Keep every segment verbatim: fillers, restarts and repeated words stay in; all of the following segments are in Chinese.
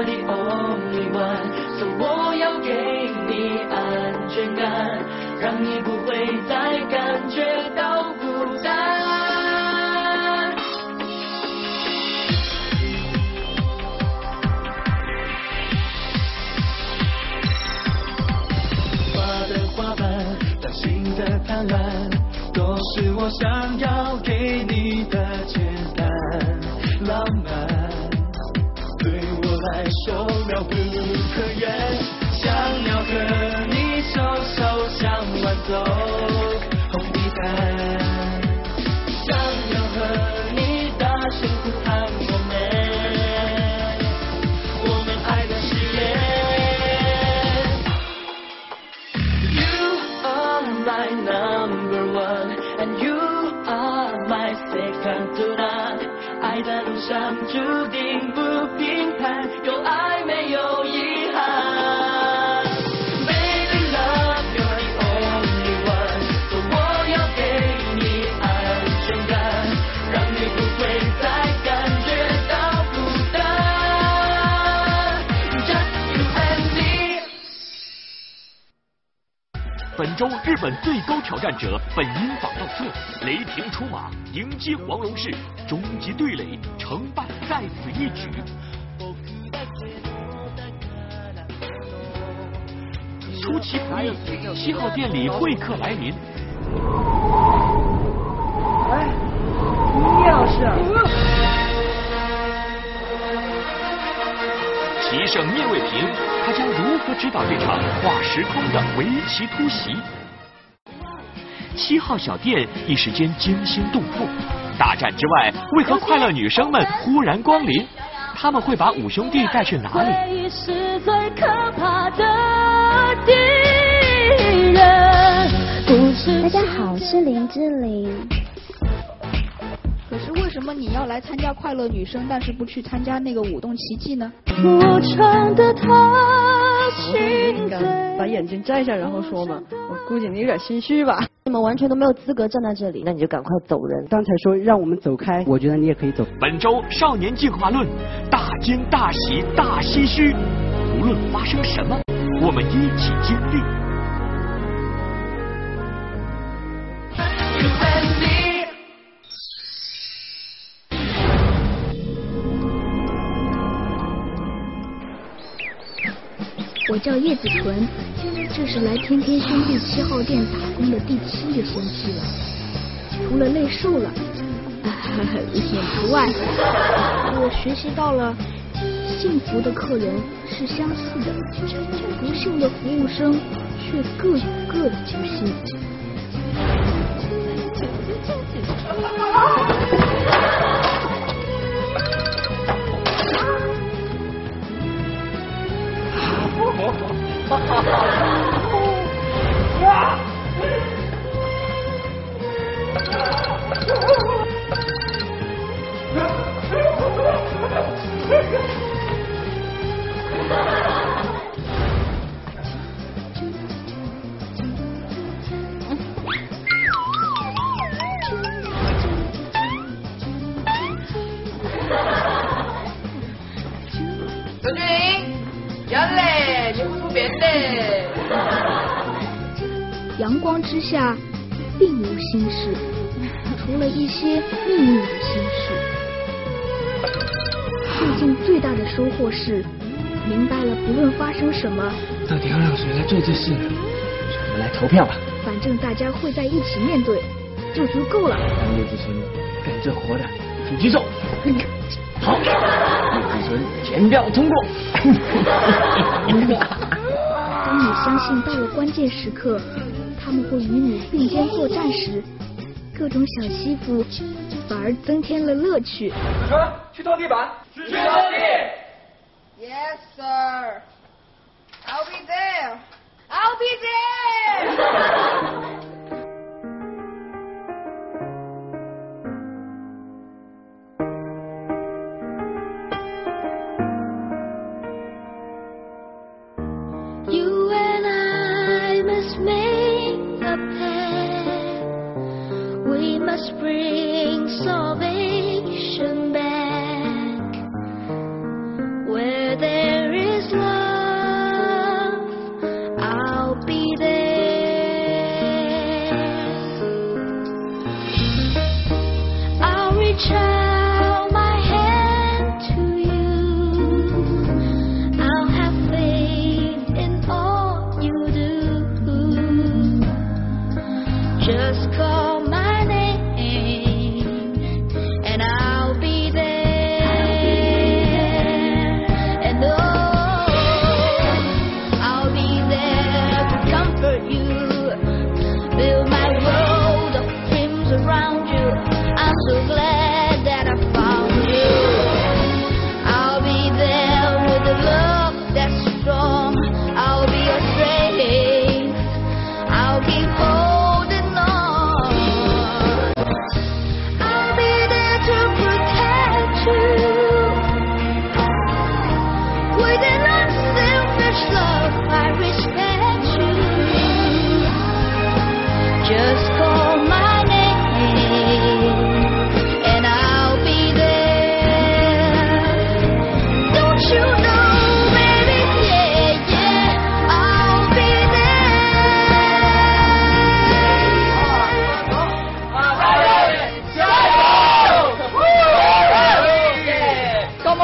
You're the only one， 所以我要给你安全感，让你不会再感觉到孤单。花的花瓣，掌心的贪婪，都是我想要给你的简单浪漫。对我来说妙不可言，想要和你手手相挽走红地毯，想要和你大声呼喊我们我们爱的誓言。 You are my number one and you are my second to none， 爱的路上注定不平坦，有爱没有遗憾。Baby love you're the only one， 所以我要给你安全感，让你不会再感觉到孤单。Just you and me。 本周日本最高挑战者本因坊道贺，雷霆出马迎接黄龙士，终极对垒，成败在此一举。出其不意，七号店里会客来临。 哎，倪老师。 棋圣聂卫平，他将如何指导这场跨时空的围棋突袭？七号小店一时间惊心动魄。大战之外，为何快乐女生们忽然光临？他们会把五兄弟带去哪里？ 回忆是最可怕的敌人。不是。 大家好，我是林志玲。 可是为什么你要来参加快乐女生，但是不去参加那个舞动奇迹呢？ 我唱的他心敢把眼镜摘下然后说嘛，我估计你有点心虚吧。 你们完全都没有资格站在这里，那你就赶快走人。 刚才说让我们走开，我觉得你也可以走。 本周少年进化论，大惊大喜大唏嘘，无论发生什么，我们一起经历。 我叫叶子纯，这是来天天兄弟七号店打工的第七个星期了。除了累瘦了，一点除外，我学习到了幸福的客人是相似的，不幸的服务生却各有各的不幸。 哈哈哈！ 刘俊霖，杨磊，全部出别的。 阳光之下，并无心事，除了一些秘密的心事。最近最大的收获是，明白了不论发生什么， 到底要让谁来做这事呢？我们来投票吧。 反正大家会在一起面对，就足够了。 当叶志纯干这活的，请举手。好，叶志纯全票通过。 当你相信到了关键时刻，他们会与你并肩作战时，各种小欺负反而增添了乐趣。 子纯，去拖地板。去拖地。 Yes, sir. I'll be there. I'll be there. You and I must make a pact. We must bring salvation back where there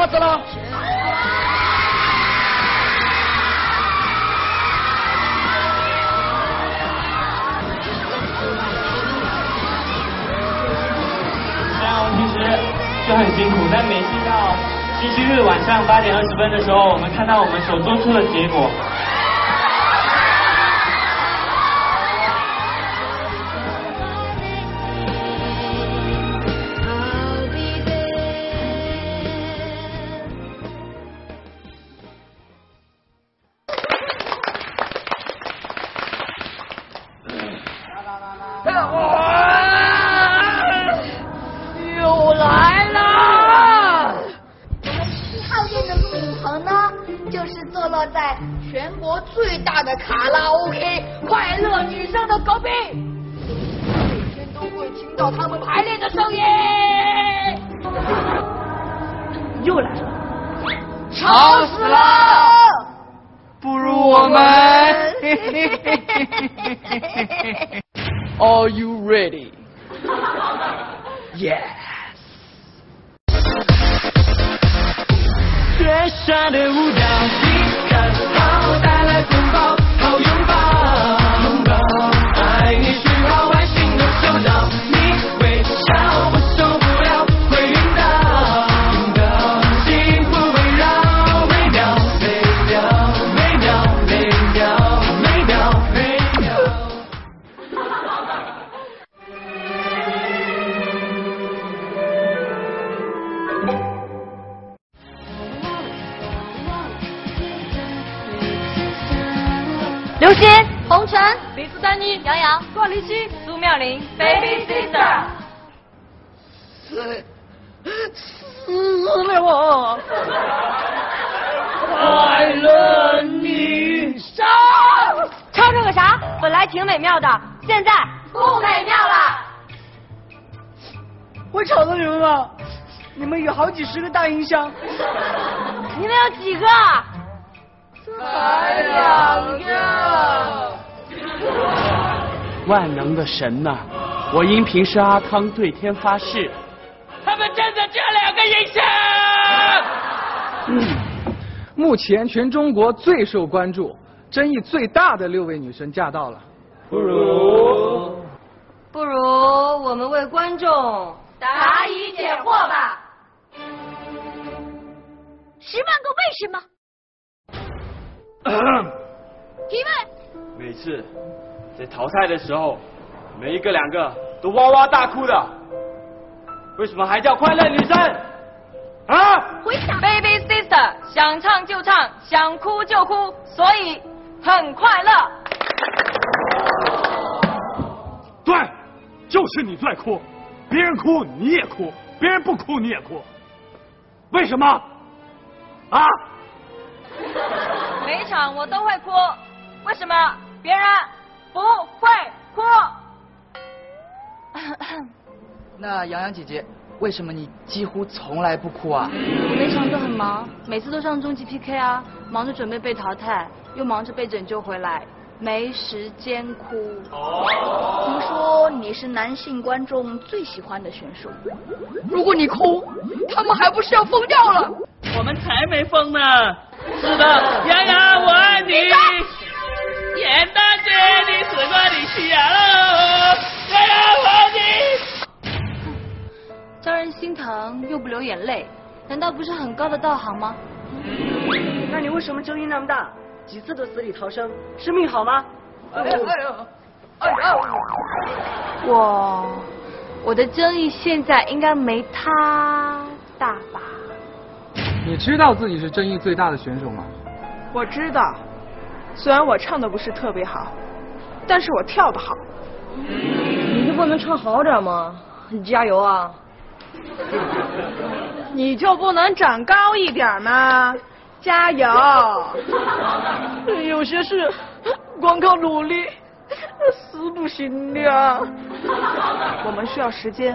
死了！ 虽然我平时就很辛苦，但每次到星期日晚上八点二十分的时候，我们看到我们所做出的结果。 又来了！我们七号店的录影棚呢，就是坐落在全国最大的卡拉 OK 快乐女生的隔壁，每天都会听到他们排练的声音。 又来了， 吵死了！ 不如我们。Are you ready? Yes. 雪下的舞蹈，你看好带来风暴，好拥抱，拥抱，爱你需要外星的手掌，你微笑，我受不了，会晕倒，晕倒，幸福围绕，每秒，每秒，每秒，每秒，每秒，每秒。 刘星、 红尘、 李斯丹妮、 杨洋、 段立希、苏妙玲、Baby Sister。 死死了我！快乐女生。 唱这个啥？本来挺美妙的，现在不美妙了。 会吵到你们吗？你们有好几十个大音箱。 你们有几个？ 才两个。 万能的神呐、啊！我因平时阿康对天发誓，他们真的只有两个音箱。 嗯，目前全中国最受关注、争议最大的六位女神驾到了。 不如， 不如我们为观众答疑解惑吧。 十万个为什么？提问。 每次在淘汰的时候，每一个两个都哇哇大哭的，为什么还叫快乐女生？啊！ 回答。Baby Sister 想唱就唱，想哭就哭，所以很快乐。 对，就是你在哭，别人哭你也哭，别人不哭你也哭，为什么？啊？ 每场我都会哭，为什么别人不会哭？ 那洋洋姐姐，为什么你几乎从来不哭啊？ 我每场都很忙，每次都上终极 P K 啊，忙着准备被淘汰，又忙着被拯救回来，没时间哭。 听说你是男性观众最喜欢的选手，如果你哭，他们还不是要疯掉了？ 我们才没疯呢！是的，洋洋，我爱你。严大姐，你死过你去呀喽！洋洋，我爱你。 招人心疼又不流眼泪，难道不是很高的道行吗？ 那你为什么争议那么大？几次的死里逃生，是命好吗？哎呦哎呦哎呦！ 我我的争议现在应该没他大吧？ 你知道自己是争议最大的选手吗？ 我知道，虽然我唱的不是特别好，但是我跳得好。 你就不能唱好点吗？加油啊！ 你就不能长高一点吗？加油！有些事光靠努力是不行的啊，我们需要时间。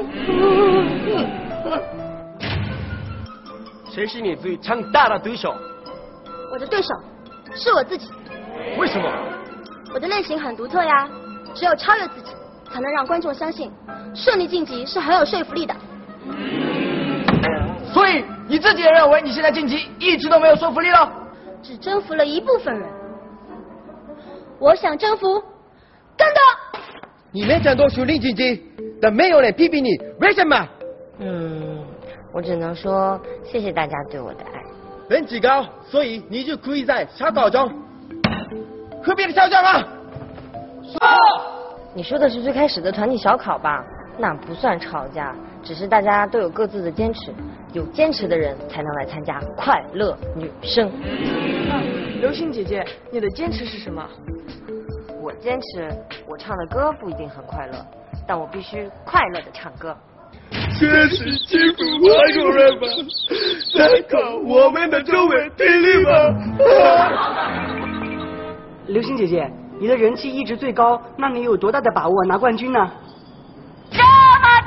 谁是你最强大的对手？ 我的对手是我自己。 为什么？ 我的类型很独特呀，只有超越自己，才能让观众相信顺利晋级是很有说服力的。 所以你自己也认为你现在晋级一直都没有说服力了？ 只征服了一部分人，我想征服更多。 你们讲多属灵晋级，但没有人批评你，为什么？ 嗯，我只能说谢谢大家对我的爱。 人极高，所以你就可以在小高中和别的小长啊。 你说的是最开始的团体小考吧？那不算吵架，只是大家都有各自的坚持，有坚持的人才能来参加快乐女声。 那流星姐姐，你的坚持是什么？ 我坚持，我唱的歌不一定很快乐，但我必须快乐的唱歌。 确实欺负外国人吧，再靠我们的中文听力吧。 流星姐姐，你的人气一直最高，那你有多大的把握拿冠军呢？ 这么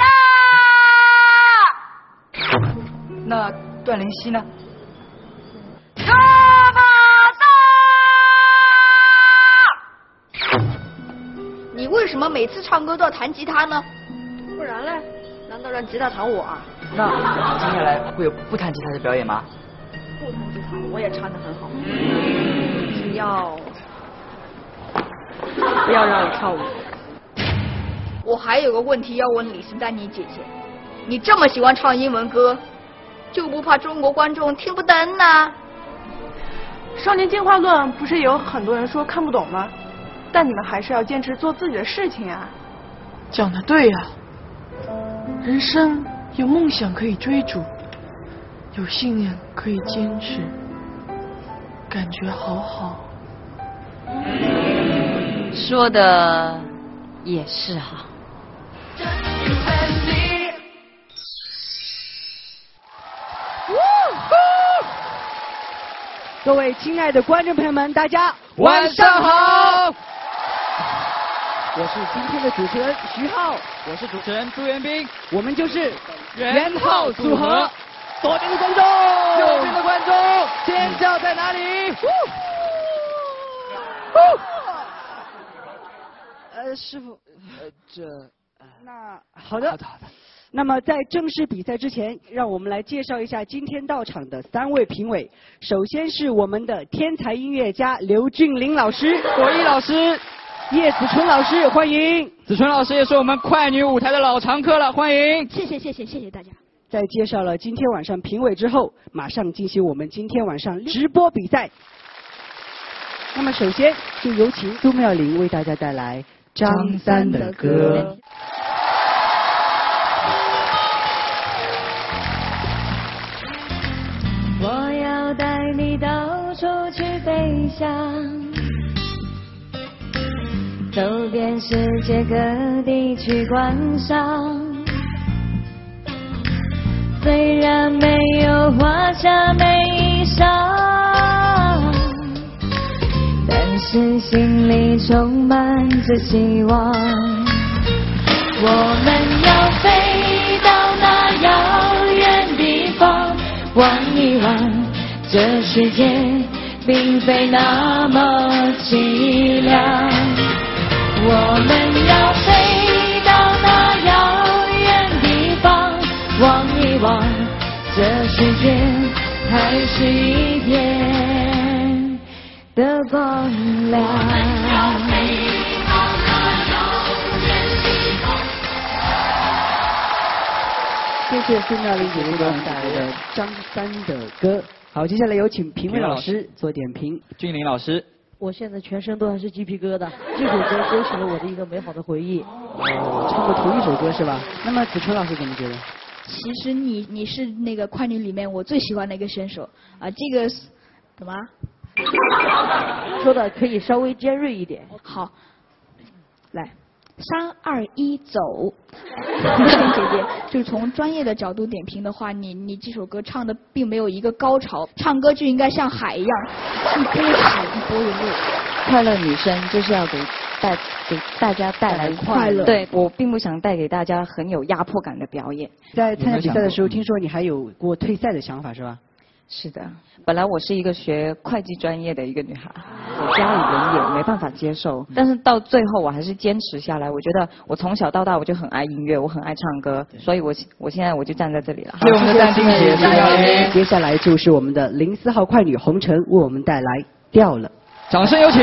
大！ 那段灵溪呢？ 这么大！ 你为什么每次唱歌都要弹吉他呢？ 不然嘞？难道让吉他弹我啊？ 那接下来会有不弹吉他的表演吗？ 不弹吉他，我也唱得很好。只要不要让我跳舞。 我还有个问题要问李斯丹妮姐姐，你这么喜欢唱英文歌，就不怕中国观众听不懂呢？ 少年进化论不是有很多人说看不懂吗？但你们还是要坚持做自己的事情啊。 讲得对呀、啊，人生有梦想可以追逐，有信念可以坚持，感觉好好。 说的也是哈。 各位亲爱的观众朋友们，大家晚上好。 我是今天的主持人徐浩， 我是主持人朱元斌， 我们就是元浩组合。 左边的观众， 右边的观众，尖叫在哪里？ 呃，师傅，呃，这，那好的，好的，好的。那么在正式比赛之前，让我们来介绍一下今天到场的三位评委。首先是我们的天才音乐家刘俊霖老师、 果一老师、 叶子纯老师，欢迎。 子纯老师也是我们快女舞台的老常客了，欢迎。 谢谢谢谢谢谢大家。 在介绍了今天晚上评委之后，马上进行我们今天晚上直播比赛。那么首先就有请苏妙玲为大家带来张三的歌。 我要带你到处去飞翔，走遍世界各地去观赏。虽然没有华厦美衣裳，但是心里充满着希望。我们要飞到那遥远地方，望一望这世界并非那么凄凉。我们要飞到那遥远地方，望一望这世界还是一片的光亮。 谢谢苏妙玲姐姐给我们带来的张三的歌。好，接下来有请评委老师做点评。 俊霖老师， 我现在全身都还是鸡皮疙瘩，这首歌勾起了我的一个美好的回忆。 哦，唱过同一首歌是吧？那么子纯老师怎么觉得？ 其实你你是那个快女里面我最喜欢的一个选手啊，这个怎么？ 说的可以稍微尖锐一点。 好，来。三二一走，刘星姐姐，就是从专业的角度点评的话，你你这首歌唱的并没有一个高潮，唱歌就应该像海一样，一波起一波的落。 快乐女生就是要给带给大家带来快乐，对我并不想带给大家很有压迫感的表演。 在参加比赛的时候，听说你还有过退赛的想法是吧？ 是的，本来我是一个学会计专业的一个女孩，我家里人也没办法接受，但是到最后我还是坚持下来。我觉得我从小到大我就很爱音乐，我很爱唱歌，所以我我现在我就站在这里了。 谢谢我们的淡定姐，谢谢。接下来就是我们的零四号快女红尘为我们带来掉了， 掌声有请。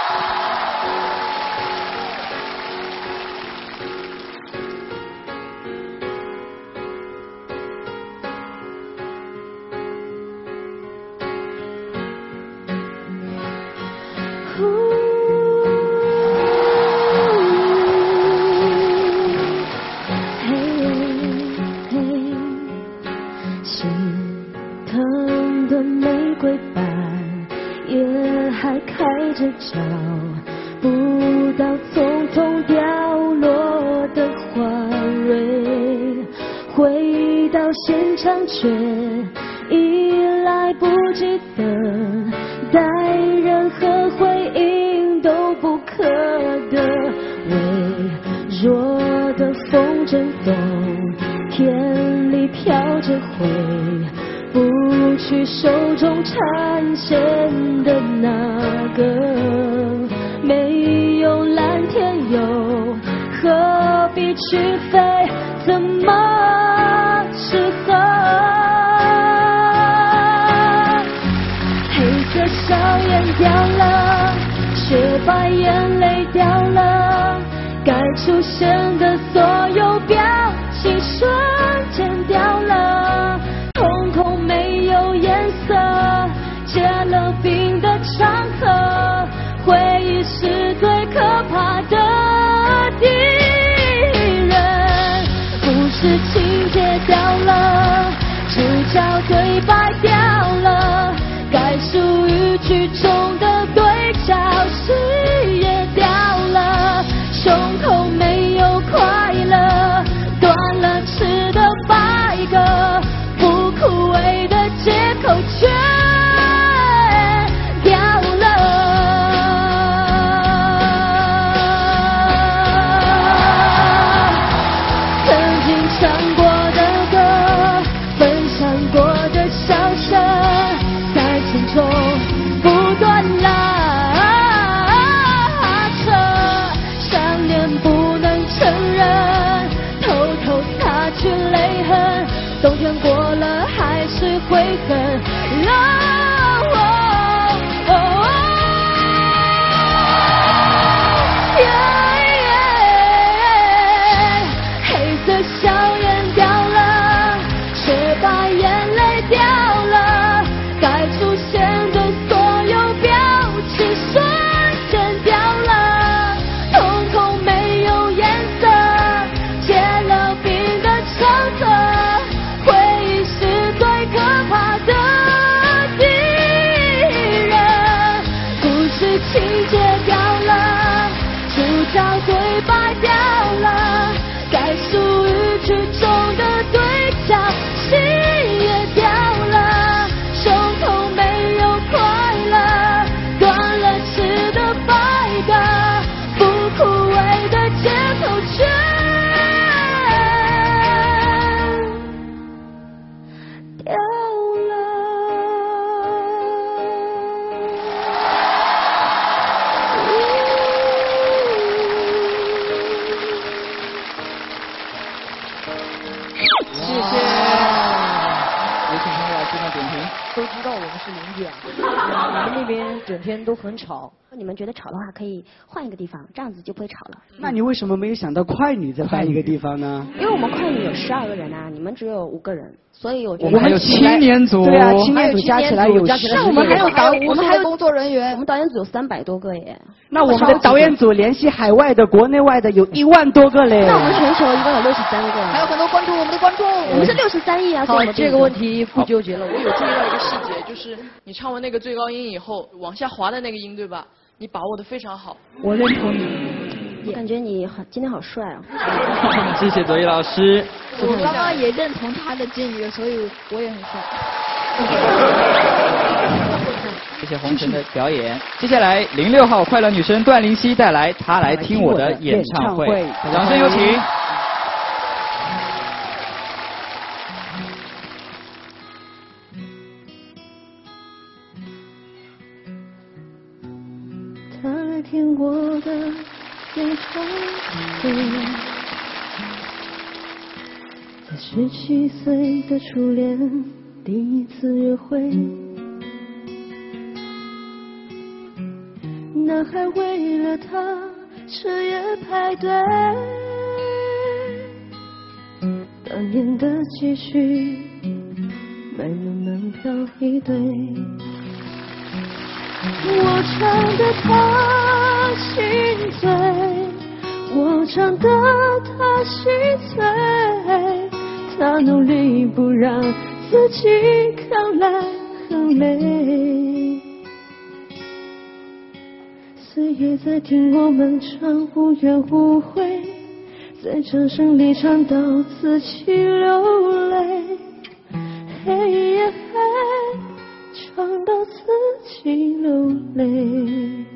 整天都很吵， 你们觉得吵的话，可以换一个地方，这样子就不会吵了。 那你为什么没有想到快女再搬一个地方呢？ 因为我们快女有十二个人啊，你们只有五个人，所以我觉得我们还有青年组，对啊，青年组加起来有， 那我们还有导，我们还有工作人员， 我们导演组有三百多个耶。 那我们的导演组联系海外的、国内外的有一万多个嘞。 那我们全球一共有六十三个， 还有很多关注我们的观众， 我们是六十三亿啊。 好，这个问题不纠结了。 我有注意到一个细节，就是你唱完那个最高音以后，往下滑的那个音，对吧？你把握的非常好。 我认同你。 我感觉你好，今天好帅啊！ 谢谢左一老师。 我刚刚也认同他的建议，所以我也很帅。 谢谢红尘的表演。接下来零六号快乐女生段灵溪带来《她来听我的演唱会》，掌声有请。 天过的最后一回，在十七岁的初恋第一次约会，男孩为了她彻夜排队，当年的积蓄买了门票一对，我唱得他心醉，我唱得他心醉，他努力不让自己看来很累，岁月在听我们唱无怨无悔，在掌声里唱到自己流泪，嘿耶嘿，唱到自己流泪。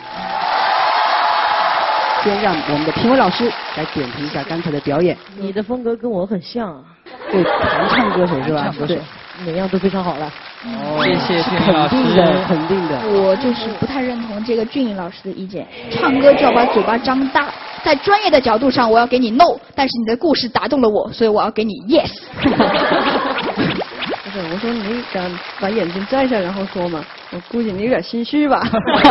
先让我们的评委老师来点评一下刚才的表演。 你的风格跟我很像啊。 对，弹唱歌手是吧？ 对，每样都非常好了。 哦，谢谢俊肯老师。 定的，肯定的。 我就是不太认同这个俊颖老师的意见，唱歌就要把嘴巴张大，在专业的角度上我要给你 no， 但是你的故事打动了我，所以我要给你 yes。 不是，我说你敢把眼镜摘下然后说嘛？我估计你有点心虚吧。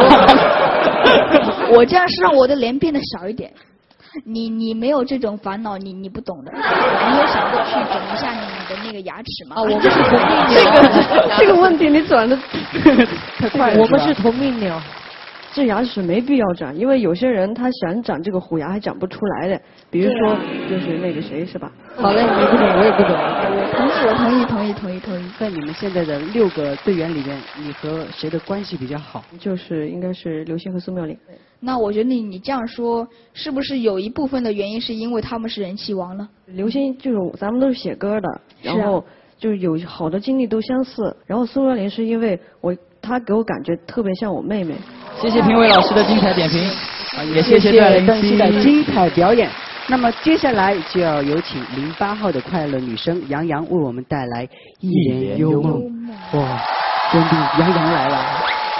我这样是让我的脸变得小一点。你你没有这种烦恼，你你不懂的。你有想过去整一下你的那个牙齿吗？ 啊，我们是同命这个这个问题你转的太快了。 我们是同命鸟。 这牙齿没必要长，因为有些人他想长这个虎牙还长不出来的，比如说就是那个谁是吧？ 好嘞，你不懂我也不懂。 我同意，我同意，同意，同意，同意。 在你们现在的六个队员里面，你和谁的关系比较好？ 就是应该是刘星和苏妙玲。 那我觉得你你这样说，是不是有一部分的原因是因为他们是人气王呢？ 刘星就是咱们都是写歌的，然后就是有好的经历都相似，然后苏妙玲是因为我她给我感觉特别像我妹妹。 谢谢评委老师的精彩点评，也谢谢段邓曦的精彩表演。那么接下来就要有请零八号的快乐女生杨洋为我们带来一帘幽梦。哇，真的杨洋来了。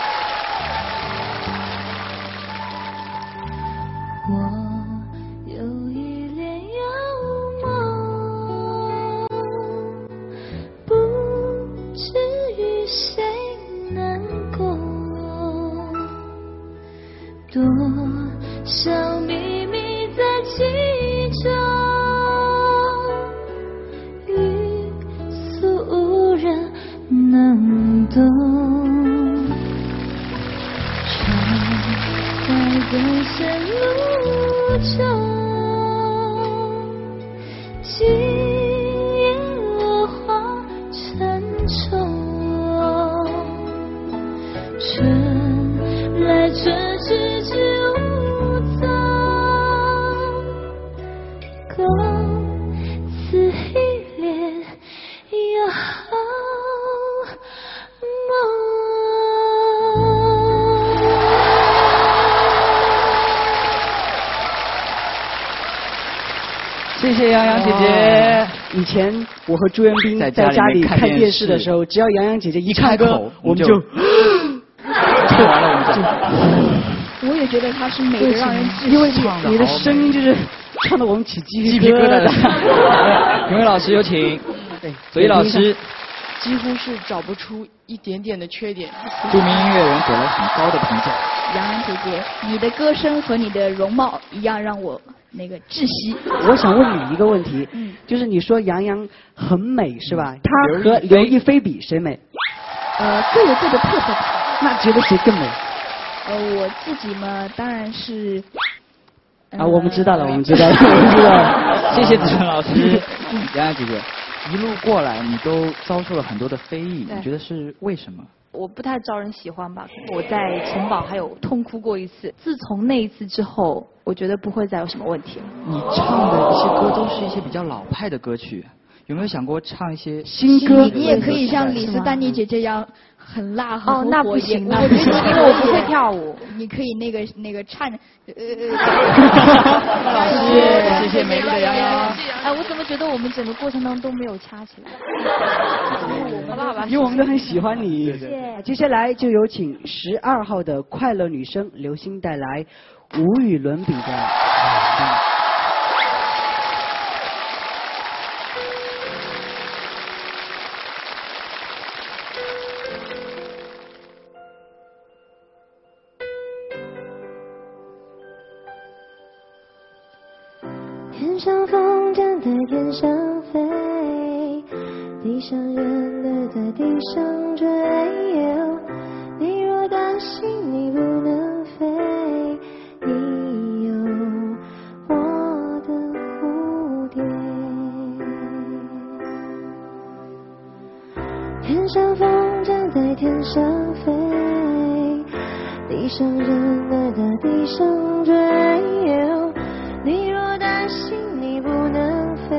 我有一帘幽梦，不至于谁难过，多少秘密在其中，欲诉无人能懂。船在更深路中，今夜落花沉重，春来春去知无踪，共此一帘幽梦。 谢谢杨洋姐姐。 以前我和朱元斌在家里看电视的时候，只要杨洋姐姐一唱歌，我们就唱完了我们就。 我也觉得她是美得让人窒息， 因为你的声音就是唱得我们起鸡皮疙瘩。评委老师有请。 对， 左一老师。 几乎是找不出一点点的缺点。 著名音乐人给了很高的评价。 杨洋姐姐，你的歌声和你的容貌一样让我那个窒息。 我想问你一个问题，嗯，就是你说杨洋很美是吧？她和刘亦菲比谁美？ 呃，各有各的特色。 那觉得谁更美？ 呃，我自己嘛，当然是。 啊，我们知道了，我们知道了，我们知道了。 谢谢子晨老师。杨洋姐姐，一路过来你都遭受了很多的非议，你觉得是为什么？ 我不太招人喜欢吧。我在城堡还有痛哭过一次，自从那一次之后，我觉得不会再有什么问题了。 你唱的一些歌都是一些比较老派的歌曲，有没有想过唱一些新歌？ 你也可以像李斯丹妮姐姐一样很辣很哦，那不行，那不行，因为我不会跳舞。 你可以那个那个颤，呃， 老师，谢谢美丽的洋洋。 哎，我怎么觉得我们整个过程当中都没有掐起来？ 好吧好吧，因为我们都很喜欢你。谢谢。接下来就有请十二号的快乐女生刘星带来无与伦比的。 天上风筝在天上飞，地上人儿在地上追。你若担心你不能飞，你有我的蝴蝶。天上风筝在天上飞，地上人儿在地上追。你若担心你不能飞，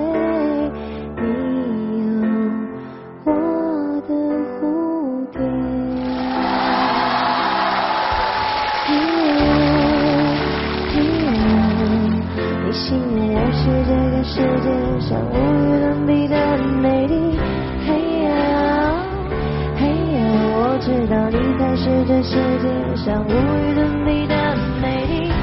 你有我的蝴蝶。嘿呦嘿呦，你信任我是这个世界上无与伦比的美丽。嘿呦嘿呦，我知道你才是这世界上无与伦比的美丽。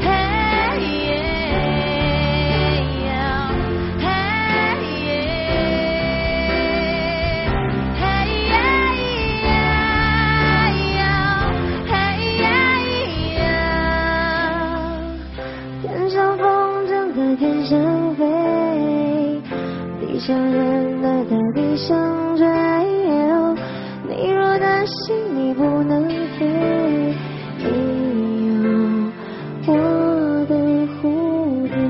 天上飞，地上人儿在地上追。你若担心你不能飞，你有我的蝴蝶。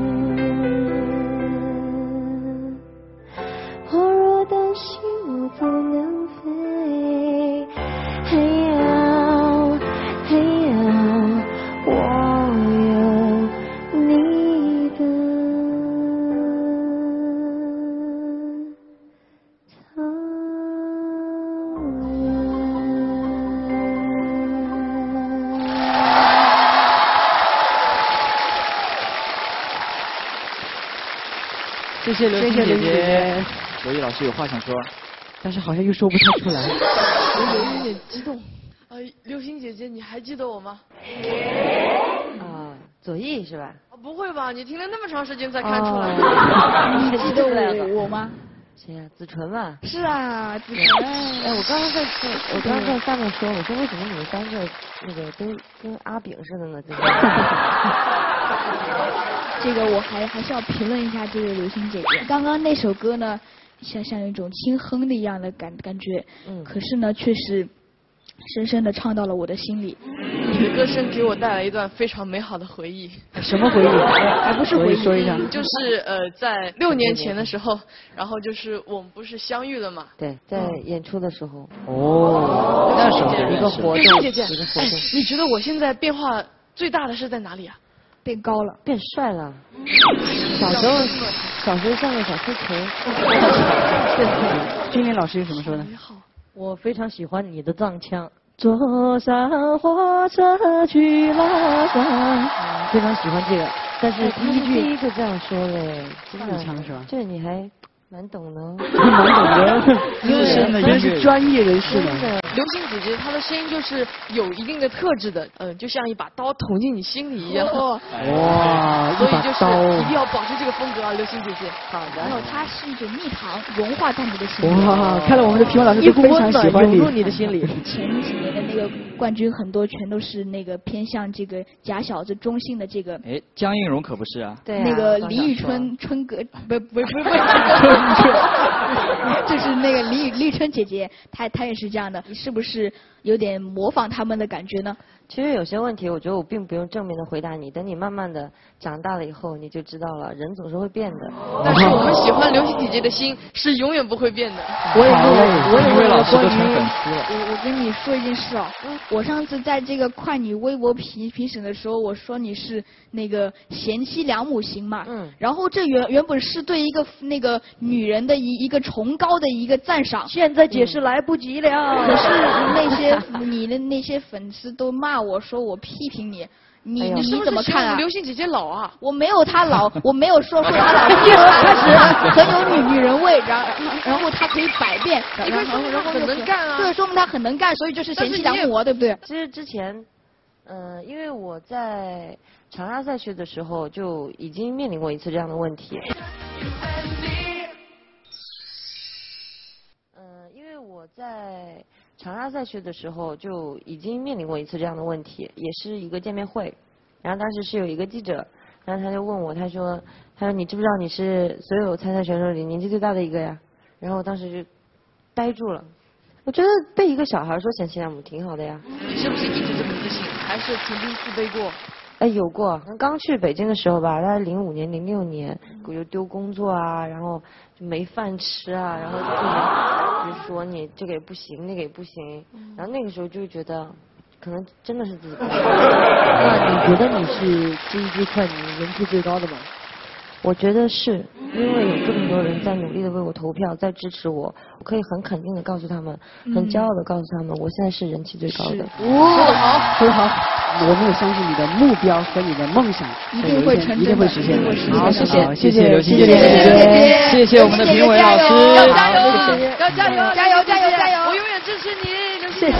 我若担心我不能飞，嘿呦嘿呦，我有你的草原。 谢谢刘星姐姐。罗毅老师有话想说， 但是好像又说不太出来。 我有一点激动。呃，刘星姐姐，你还记得我吗？ 啊，左翼是吧？ 啊，不会吧？你听了那么长时间才看出来。 你记得我我吗？ 谁呀？子纯吧？ 是啊，子纯。 哎，我刚刚在我刚刚在下面说，我说为什么你们三个那个都跟阿炳似的呢？ 这个我还还是要评论一下这位刘星姐姐。刚刚那首歌呢，像像一种轻哼的一样的感感觉，嗯，可是呢，却是深深的唱到了我的心里。 你的歌声给我带来一段非常美好的回忆。 什么回忆？ 还不是回忆， 说一下。 就是呃，在六年前的时候，然后就是我们不是相遇了嘛？ 对，在演出的时候。 哦，那时候一个活动， 姐姐，哎，你觉得我现在变化最大的是在哪里啊？ 变高了， 变帅了。小时候，小时候像个小刺球。 君琳老师有什么说的？ 我非常喜欢你的藏腔。坐上火车去拉萨，非常喜欢这个。但是第一句第一个这样说嘞， 藏腔是吧？ 这你还蛮懂的。 蛮懂的，因为真是专业人士嘛。 刘星姐姐她的声音就是有一定的特质的，嗯，就像一把刀捅进你心里一样。 哇， 所以就是一定要保持这个风格啊，刘星姐姐。 好的。 然后它是一种蜜糖，融化在你的心里。 哇，看来我们的评委老师都非常喜欢你。 涌入你的心里。 前几年的那个冠军很多全都是那个偏向这个假小子中性的这个。 哎，江映蓉可不是啊。 对啊。 那个李宇春春哥不不不不，就是那个李宇李宇春姐姐，她她也是这样的，是不是有点模仿他们的感觉呢？ 其实有些问题，我觉得我并不用正面的回答你，等你慢慢的长大了以后，你就知道了，人总是会变的。 但是我们喜欢刘星姐姐的心是永远不会变的。 我也我也我也为老师都成粉丝了。 我我跟你说一件事啊， 我上次在这个快女微博评评审的时候，我说你是那个贤妻良母型嘛，嗯，然后这原原本是对一个那个女人的一一个崇高的一个赞赏， 现在解释来不及了。 嗯、可是那些你的那些粉丝都骂我说我批评你。你、哎、你怎么看啊？ 流星姐姐老啊！ 我没有她老，我没有说说她老，因为她是很有女女人味，然后然后她可以百变， 然后然后很能干啊。 对，说明她很能干，所以就是贤妻良母，对不对？ 其实之前，呃，因为我在长沙赛区的时候就已经面临过一次这样的问题。呃，因为我在。长沙赛区的时候就已经面临过一次这样的问题，也是一个见面会，然后当时是有一个记者，然后他就问我，他说，他说你知不知道你是所有参赛选手里年纪最大的一个呀？然后我当时就呆住了，我觉得被一个小孩说贤妻良母挺好的呀。 你是不是一直这么自信，还是曾经自卑过？ 哎，有过。刚去北京的时候吧，大概零五年、零六年，我就丢工作啊，然后就没饭吃啊，然后就就说你这个也不行，那个也不行，然后那个时候就觉得，可能真的是自己不行。 那你觉得你是这一季快女人气最高的吗？ 我觉得是，因为有这么多人在努力的为我投票，在支持我，我可以很肯定的告诉他们，嗯、很骄傲的告诉他们，我现在是人气最高的。 哇，说得好， 说得好。我们也相信你的目标和你的梦想一定会成真的， 一定会实现的。 好，谢谢， 谢谢刘星姐姐，谢谢我们的评委老师， 要加油，要加油，加油，加油，加油！ 我永远支持你，刘星姐。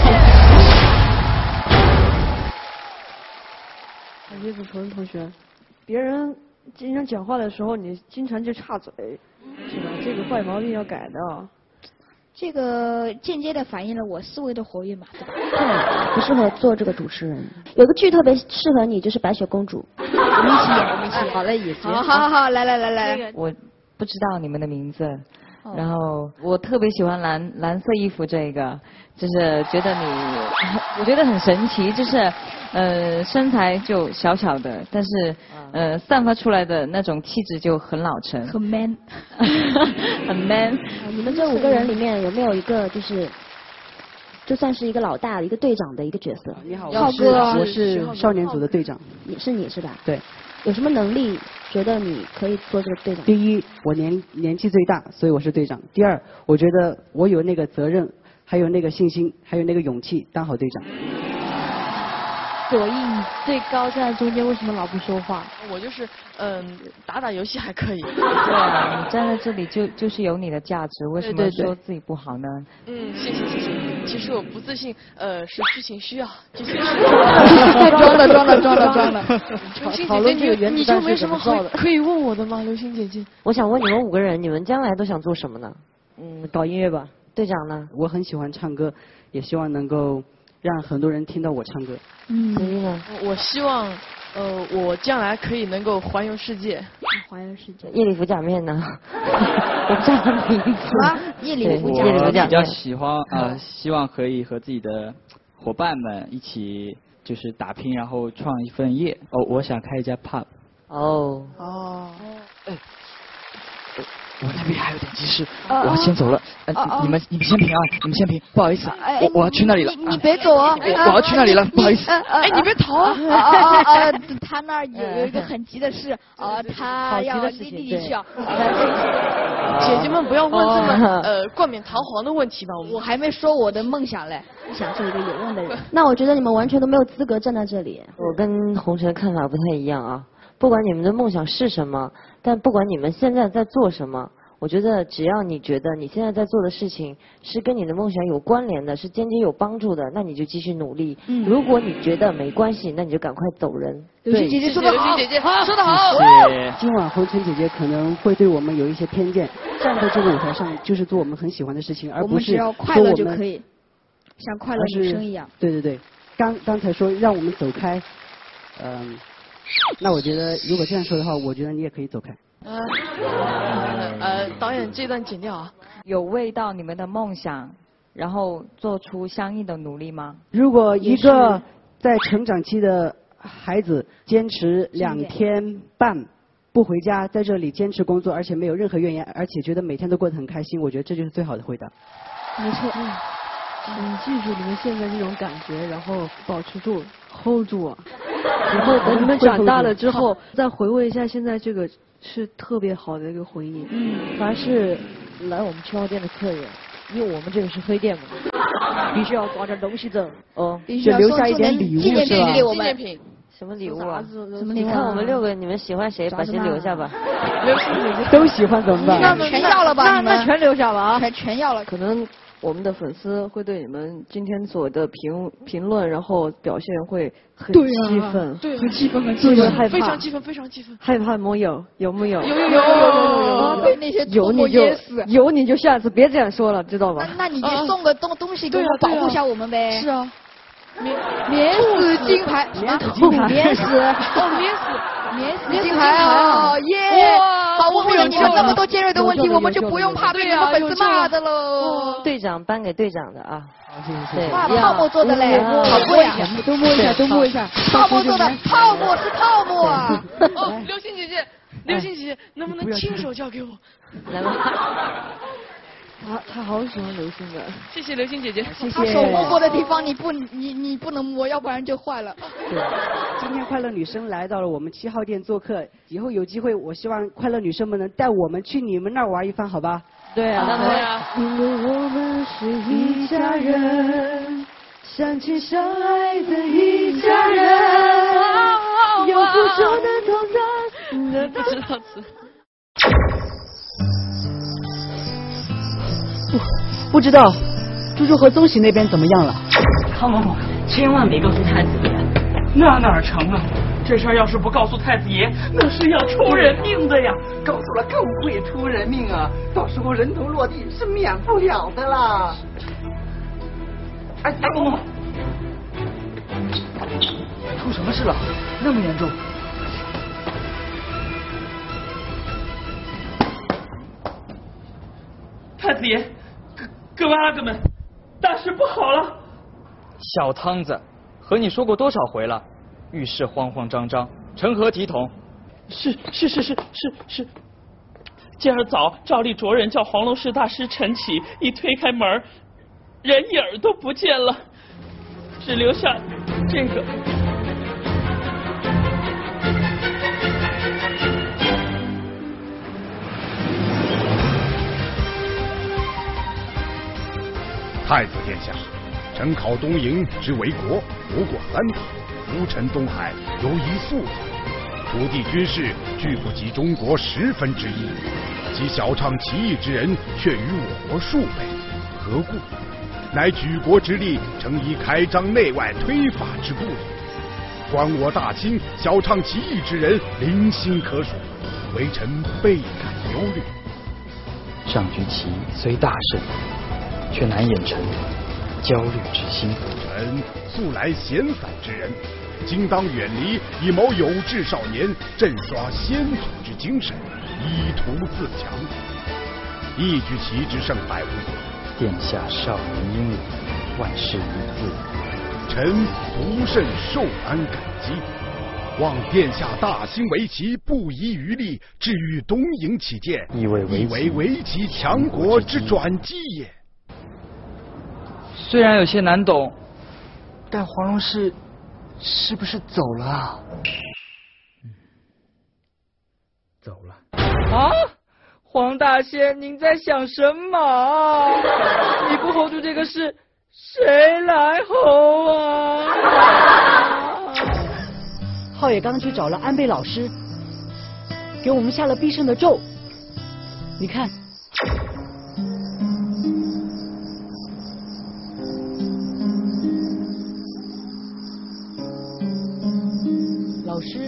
叶子纯同学，别人经常讲话的时候，你经常就插嘴，是吧？这个坏毛病要改的。 这个间接的反映了我思维的活跃嘛，对吧？ 对，不适合做这个主持人。有个剧特别适合你，就是《白雪公主》。 我们一起演，我们一起演。 好嘞，也行。 好好好，来来来来。 我不知道你们的名字，然后我特别喜欢蓝蓝色衣服这个，就是觉得你，我觉得很神奇，就是呃身材就小小的，但是呃散发出来的那种气质就很老成， 很 man， 很 man。 你们这五个人里面有没有一个就是，就算是一个老大、一个队长的一个角色？ 你好， 浩哥， 我是少年组的队长。 你是你是吧？ 对。 有什么能力觉得你可以做这个队长？ 第一，我年年纪最大，所以我是队长。第二，我觉得我有那个责任，还有那个信心，还有那个勇气当好队长。 左翼你最高站在中间，为什么老不说话？ 我就是嗯，打打游戏还可以。 对啊，你站在这里就就是有你的价值，为什么说自己不好呢？ 嗯，谢谢谢谢。其实我不自信，呃，是剧情需要。剧情需要。装了装了装了装了。 刘星姐姐，你你就没什么好可以问我的吗？刘星姐姐。 我想问你们五个人，你们将来都想做什么呢？ 嗯，搞音乐吧。 队长呢？ 我很喜欢唱歌，也希望能够让很多人听到我唱歌。 嗯。子怡呢？ 我希望，呃，我将来可以能够环游世界。 环游世界。 夜里服假面呢？我不知道他名字。 什么？夜里服假面。 我比较喜欢呃，希望可以和自己的伙伴们一起就是打拼，然后创一份业。哦，我想开一家 pub。 哦。 哦。 哎。我那边还有点急事，我要先走了。你们你们先平啊，你们先平，不好意思，我我要去那里了。 你你别走啊！ 我我要去那里了，不好意思。 哎，你别逃啊！ 啊啊啊！他那儿有有一个很急的事，啊，他要你你你去啊。 姐姐们不要问这么呃冠冕堂皇的问题吧， 我还没说我的梦想嘞。 想做一个有用的人。那我觉得你们完全都没有资格站在这里。 我跟红尘的看法不太一样啊。不管你们的梦想是什么，但不管你们现在在做什么，我觉得只要你觉得你现在在做的事情是跟你的梦想有关联的，是间接有帮助的，那你就继续努力。嗯、如果你觉得没关系，那你就赶快走人。 刘星姐姐说得好， 姐姐说得好。 谢谢。 今晚红尘姐姐可能会对我们有一些偏见，站在这个舞台上就是做我们很喜欢的事情，而不是说我们快乐就可以，像快乐女生一样。 对对对，刚刚才说让我们走开，嗯。那我觉得，如果这样说的话，我觉得你也可以走开。 呃，呃，导演这段剪掉啊。 有为到你们的梦想，然后做出相应的努力吗？ 如果一个在成长期的孩子坚持两天半不回家，在这里坚持工作，而且没有任何怨言，而且觉得每天都过得很开心，我觉得这就是最好的回答。 没错。 请记住你们现在这种感觉，然后保持住 ，hold 住啊。以后等你们长大了之后，再回味一下现在这个是特别好的一个回忆。 嗯，凡是来我们七号店的客人，因为我们这个是黑店嘛，必须要挂点东西走。哦， 就留下一点礼物是吧？ 纪念品。什么礼物啊？ 什么礼物？ 你看我们六个，你们喜欢谁，把谁留下吧。 留下姐姐都喜欢怎么办？ 那全要了吧？ 那那全留下吧啊！ 全全要了。 可能我们的粉丝会对你们今天所的评评论，然后表现会很气愤， 对， 很气愤， 很气愤，害怕， 非常气愤，非常气愤。 害怕没有？有没有？ 有有有有有有被那些有你就有你就下次别这样说了，知道吧？ 那你就送个东东西给我们保护一下我们呗。 是啊。 免免死金牌， 免死金牌， 免死哦，免死免死金牌啊！耶！保护了你们那么多尖锐的问题，我们就不用怕被你们粉丝骂的喽。 队长颁给队长的啊！ 好，谢谢谢谢。 哇，泡沫做的嘞，好贵啊！ 都摸一下，都摸一下。 泡沫做的，泡沫是泡沫啊！ 哦，刘星姐姐，刘星姐姐，能不能亲手交给我？ 来吧。 他他好喜欢刘星的， 谢谢刘星姐姐， 谢谢。 他手摸过的地方你不你你不能摸，要不然就坏了。 对，今天快乐女生来到了我们七号店做客，以后有机会，我希望快乐女生们能带我们去你们那儿玩一番，好吧？ 对啊， 对啊。 因为我们是一家人，相亲相爱的一家人，有不说的同在。 不知道词。 不知道猪猪和宗喜那边怎么样了？ 康某某，千万别告诉太子爷。那哪成啊？这事儿要是不告诉太子爷，那是要出人命的呀！ 告诉了更会出人命啊！到时候人头落地是免不了的啦。 哎，大某某， 出什么事了？那么严重？ 太子爷，各各位阿哥们，大事不好了！ 小汤子，和你说过多少回了？遇事慌慌张张，成何体统？ 是是是是是是。今儿早，照例着人叫黄龙寺大师晨起，一推开门，人影儿都不见了，只留下这个。 太子殿下，臣考东瀛之为国，不过三地，浮沉东海，有一素子。土地军事俱不及中国十分之一，其小唱起义之人却与我国数倍，何故？乃举国之力，诚以开张内外推法之故也。观我大清小唱起义之人，零星可数，为臣倍感忧虑。 上局棋虽大胜，却难掩臣焦虑之心。 臣素来闲散之人，今当远离，以谋有志少年，振刷先祖之精神，以图自强。一局棋之胜败无疑， 殿下少年英武，万事一字， 臣不甚受安感激。望殿下大兴围棋，不遗余力，至于东瀛起见， 以为以为围棋强国之转机也。 虽然有些难懂， 但黄龙是是不是走了啊？ 走了。 啊！黄大仙，您在想什么？你不hold住这个事，谁来hold啊？ 浩野刚去找了安倍老师，给我们下了必胜的咒。你看。老师，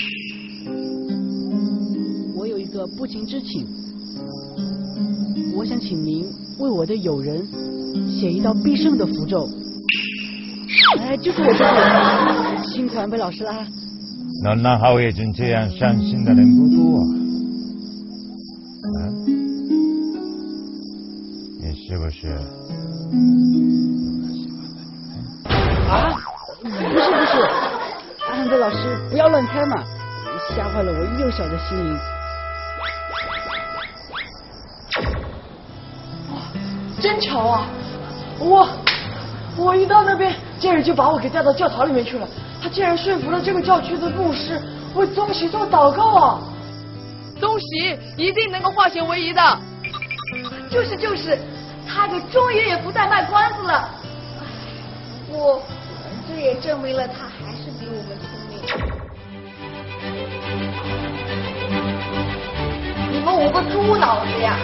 我有一个不情之请，我想请您为我的友人写一道必胜的符咒。哎，就是我这个，辛苦安倍老师啦。 能让浩野君这样相信的人不多啊。啊？你是不是？ 啊？不是不是。安倍老师，不要乱猜嘛，吓坏了我幼小的心灵。 哇，真巧啊！哇， 我一到那边，杰瑞就把我给带到教堂里面去了。他竟然说服了这个教区的牧师为宗喜做祷告啊！ 宗喜一定能够化险为夷的。 就是就是，他可终于也不再卖关子了。我，这也证明了他还是比我们聪明。你们五个猪脑子呀！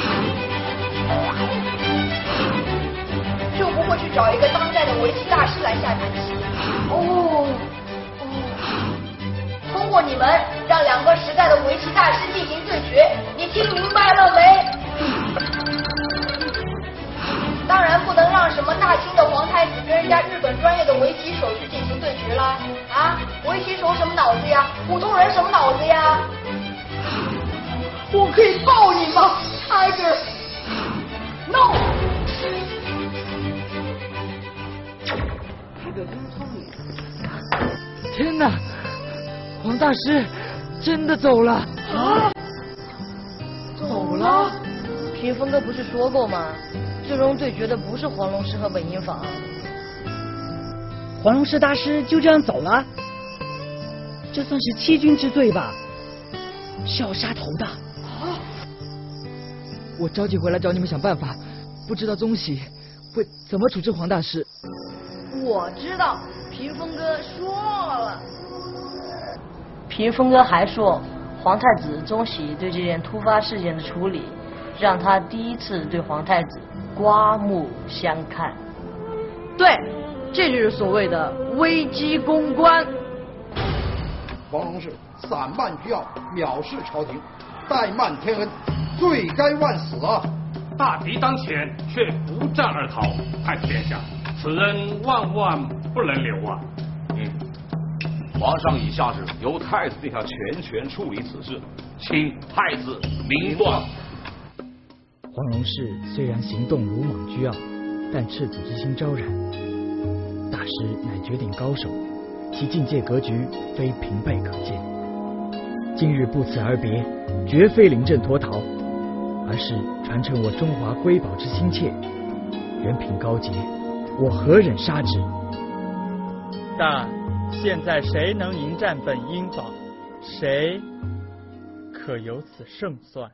就不会去找一个当代的围棋大师来下盘棋。哦哦，通过你们让两个时代的围棋大师进行对决，你听明白了没？当然不能让什么大清的皇太子跟人家日本专业的围棋手去进行对决啦！啊，围棋手什么脑子呀？普通人什么脑子呀？ 我可以抱你吗 ，Tiger？ No。 天哪，黄大师真的走了啊！走了？ 屏风哥不是说过吗？最终对决的不是黄龙师和本因坊。 黄龙师大师就这样走了？这算是欺君之罪吧？是要杀头的。 啊！我着急回来找你们想办法，不知道宗喜会怎么处置黄大师。 我知道。屏风哥说了，屏风哥还说，皇太子宗喜对这件突发事件的处理，让他第一次对皇太子刮目相看。 对，这就是所谓的危机公关。 黄龙是散漫居要，藐视朝廷，怠慢天恩，罪该万死啊！ 大敌当前，却不战而逃，太子殿下，此人万万不能留啊！ 嗯，皇上以下旨，由太子殿下全权处理此事，请太子明断。 黄龙氏虽然行动鲁莽倨傲，但赤子之心昭然。大师乃绝顶高手，其境界格局非平辈可见。今日不辞而别，绝非临阵脱逃，而是传承我中华瑰宝之心切。人品高洁，我何忍杀之？ 但现在谁能迎战本因坊，谁可由此胜算？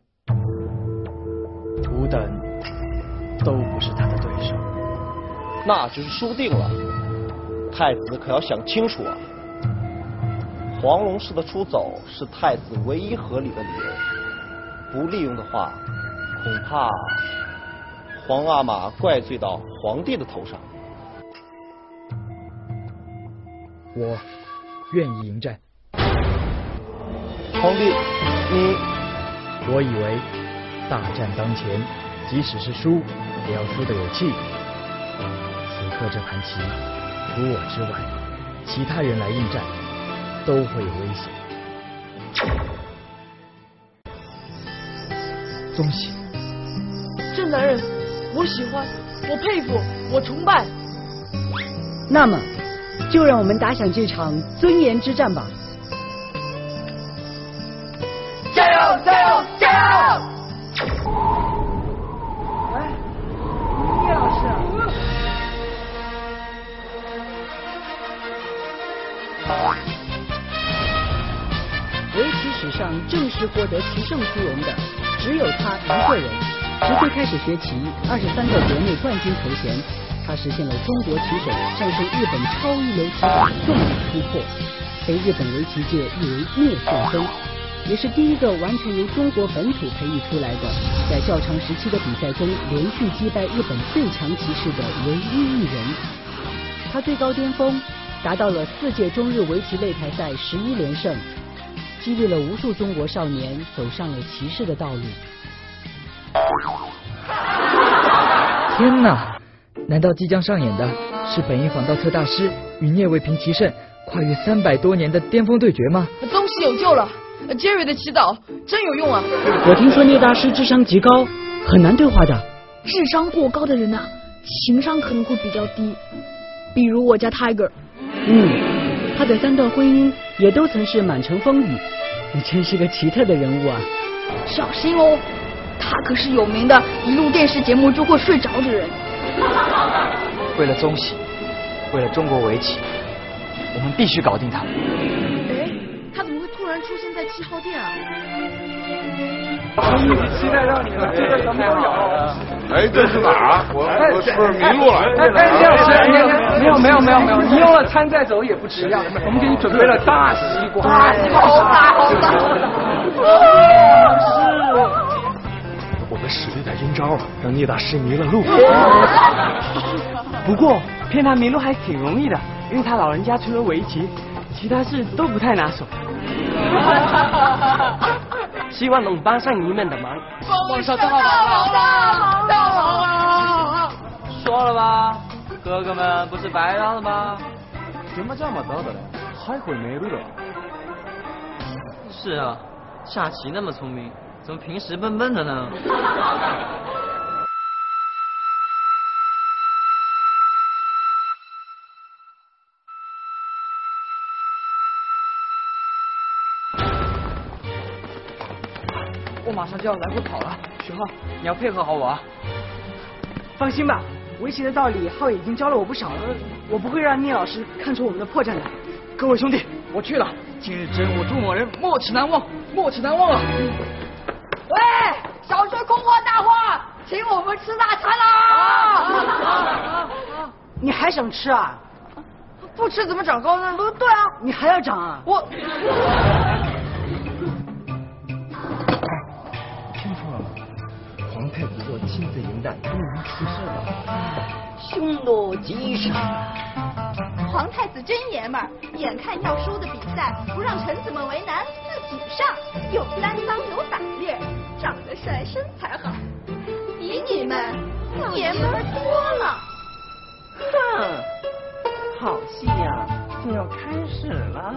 吾等都不是他的对手， 那就是输定了。太子可要想清楚啊！黄龙氏的出走是太子唯一合理的理由，不利用的话，恐怕皇阿玛怪罪到皇帝的头上。 我愿意迎战。 皇帝，你…… 我以为大战当前，即使是输，也要输得有气。此刻这盘棋，除我之外，其他人来应战，都会有危险。宗喜， 这男人，我喜欢，我佩服，我崇拜。 那么，就让我们打响这场尊严之战吧！ 加油！加油！加油！ 哎，叶老师。 围棋史上正式获得棋圣殊荣的，只有他一个人。十岁开始学棋，二十三个国内冠军头衔，他实现了中国棋手战胜日本超一流棋手的重大突破，被日本围棋界誉为灭旋风，也是第一个完全由中国本土培育出来的，在较长时期的比赛中连续击败日本最强棋士的唯一一人。他最高巅峰达到了四届中日围棋擂台赛十一连胜，激励了无数中国少年走上了棋士的道路。 天哪！难道即将上演的是本因坊道册大师与聂卫平棋圣跨越三百多年的巅峰对决吗？ 宗喜有救了，杰瑞的祈祷真有用啊！ 我听说聂大师智商极高，很难对话的。 智商过高的人啊，情商可能会比较低，比如我家 Tiger。 嗯，他的三段婚姻也都曾是满城风雨，你真是个奇特的人物啊！ 小心哦，他可是有名的一录电视节目就会睡着的人。 为了宗喜，为了中国围棋，我们必须搞定他。 哎，他怎么会突然出现在七号店啊？ 我一直期待到你了，这边什么都有。 哎，这是哪儿？我我是不是迷路了？ 哎哎，廖老师，没有没有没有没有，你用了参赛走也不迟呀。我们给你准备了大西瓜， 大西瓜好大好大。 是。 我们使了点阴招，让聂大师迷了路。不过骗他迷路还挺容易的，因为他老人家除了围棋，其他事都不太拿手。希望能帮上你们的忙。 帮上大忙了，大忙了！ 说了吧，哥哥们不是白让了吗？怎么这么得的嘞？还会迷路的？是啊，下棋那么聪明，怎么平时笨笨的呢？我马上就要来回跑了，徐浩，你要配合好我啊！ 放心吧，围棋的道理浩已经教了我不少了，我不会让聂老师看出我们的破绽来。 各位兄弟，我去了。今日真我朱某人，莫齿难忘，莫齿难忘了。 喂，少说空话大话，请我们吃大餐啦！ 你还想吃啊？ 不吃怎么长高呢？不对啊， 你还要长啊？ 我。 皇太子若亲自迎战，必然出事了，凶多吉少。 皇太子真爷们儿，眼看要输的比赛，不让臣子们为难，自己上，有担当有胆略，长得帅，身材好，比你们爷们儿多了。 哼，好戏呀，就要开始了。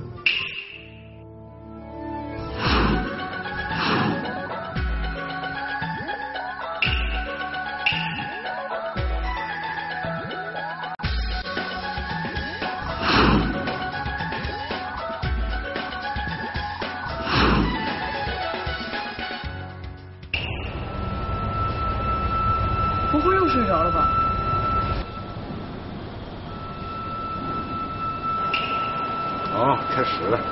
不会又睡着了吧？ 好，开始了。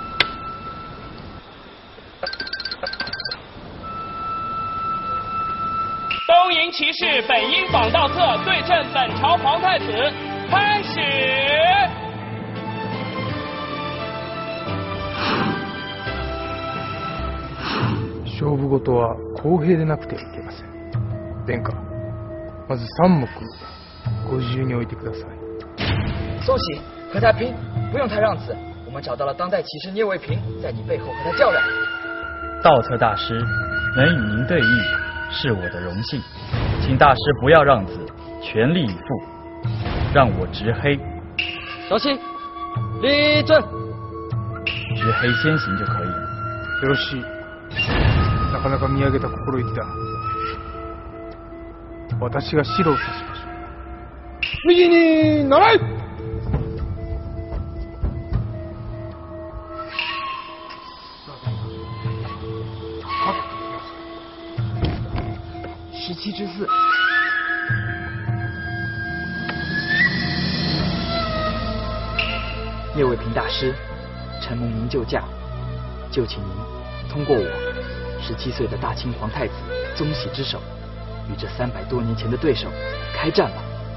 东瀛骑士本因坊道策对阵本朝皇太子，开始。 勝負事は公平でなくてはいけません。殿下、まず三目ご自由に置いてください。 宗喜，和他拼，不用太让子。我们找到了当代骑士聂卫平，在你背后和他较量。 道策大师，能与您对弈是我的荣幸，请大师不要让子，全力以赴，让我执黑。 小七，立正。 执黑先行就可以。 よろしい。なかなか見上げた心意気だ。私が白を指しましょう。右に習え。 十七之四。聂卫平大师，承蒙您救驾，就请您通过我十七岁的大清皇太子宗喜之手，与这三百多年前的对手开战吧。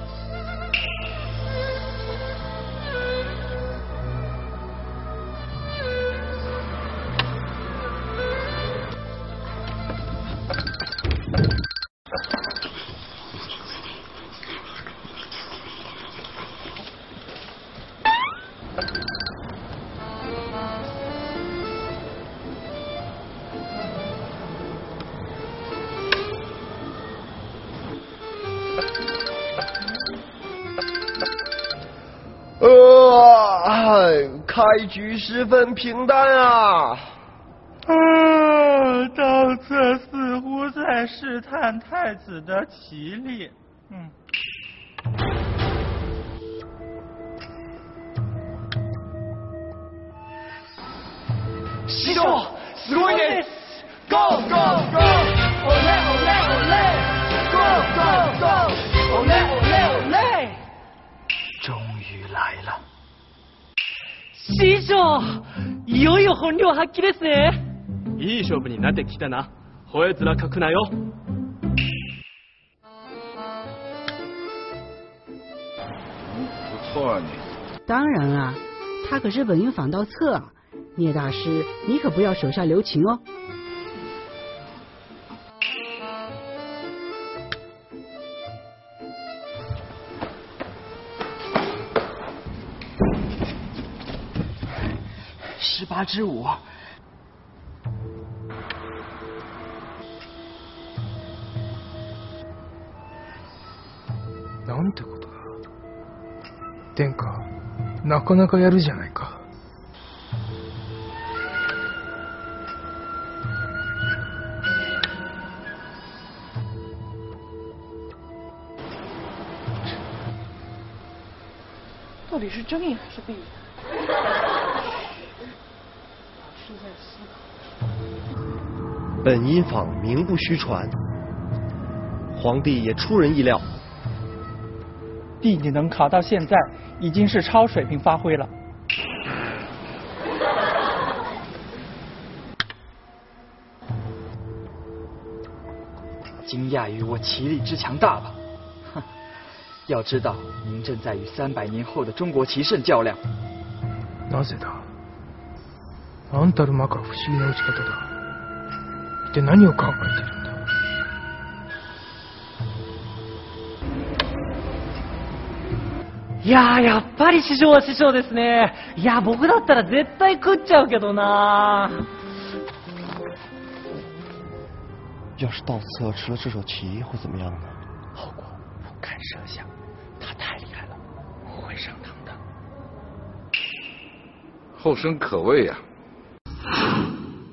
呃，开局十分平淡啊。 啊，道策似乎在试探太子的棋力。嗯。 師匠、すごいです。ゴーゴーゴー。オレオレオレ。ゴーゴーゴー。オレオレオレ。 终于来了。 師匠、いよいよ本領発揮ですね。 いい勝負になってきたな。吠え面かくなよ。 不错你。 当然啊，他可是本因坊到册啊。聂大师，你可不要手下留情哦。 十八支舞。 なんてことだ。殿下、なかなかやるじゃないか。 到底是睁眼还是闭眼？是在思考。 本因坊名不虚传，皇帝也出人意料。 帝你能考到现在，已经是超水平发挥了。 惊讶于我棋力之强大吧？哼！要知道，您正在与三百年后的中国棋圣较量。 なぜだ？あんたの馬鹿は不思議な打ち方だ。一体何を考えているんだ？ いやー、やっぱり師匠は師匠ですね。いや、僕だったら絶対食っちゃうけどな。 要是到册吃了这手棋会怎么样呢？ 后果不堪设想，他太厉害了，我会上当的。 后生可畏呀、啊！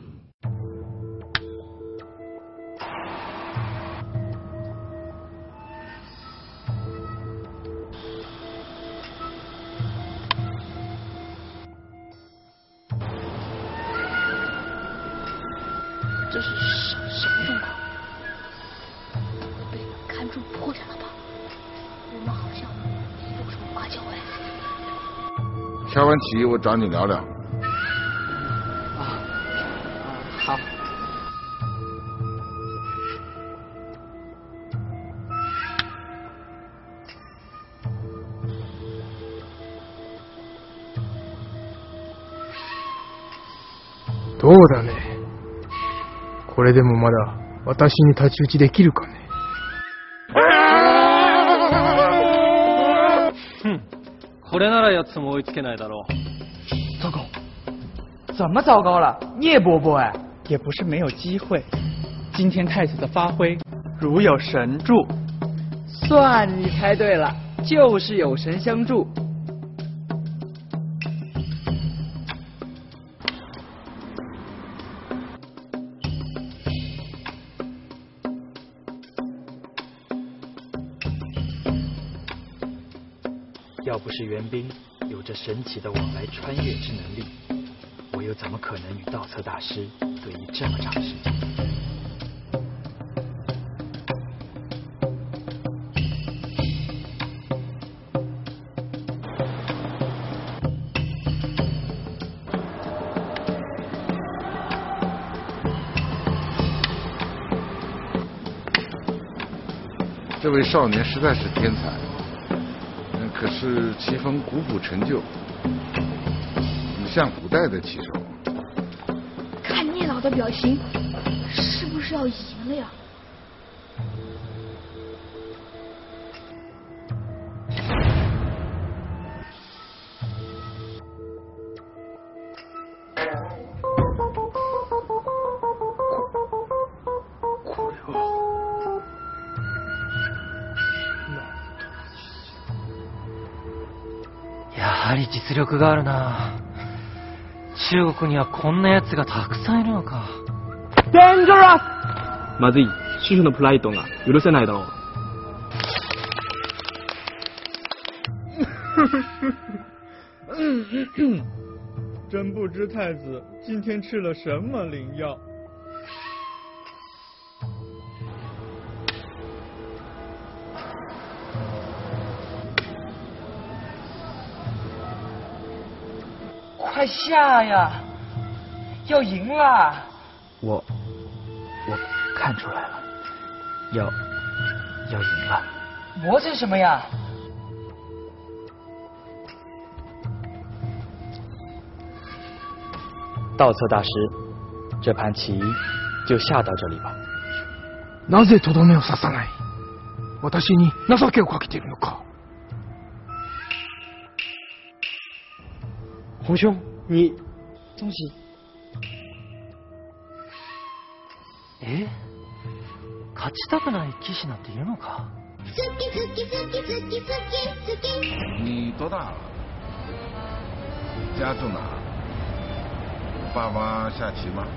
这是什什么状况？被看出破绽了吧？我们好像有什么花椒哎。 下完棋我找你聊聊。 啊啊，好。 どうだね。これでもまだ私に太刀打ちできるかね。 哼，これならやつも追いつけないだろう。 糟糕，怎么糟糕了？聂伯伯哎，也不是没有机会。今天太子的发挥如有神助。 算你猜对了，就是有神相助。 要不是援兵有着神奇的往来穿越之能力，我又怎么可能与道策大师对弈这么长时间？ 这位少年实在是天才。可是棋风古朴陈旧，像古代的棋手。 看聂老的表情，是不是要赢了呀？ やはり実力があるな。中国にはこんな奴がたくさんいるのか。デンジャラス！ まずい、師匠のプライドが許せないだろう。 真不知太子今天吃了什么灵药。 快下呀！要赢啦！ 我我看出来了，要要赢了。 磨蹭什么呀？ 道策大师，这盘棋就下到这里吧。 なぜとどめを刺さない？私に情けをかけているのか？ 洪兄，你东西。え？勝ちたくない騎士なんているのか？ 你多大了？家住哪？爸妈下棋吗？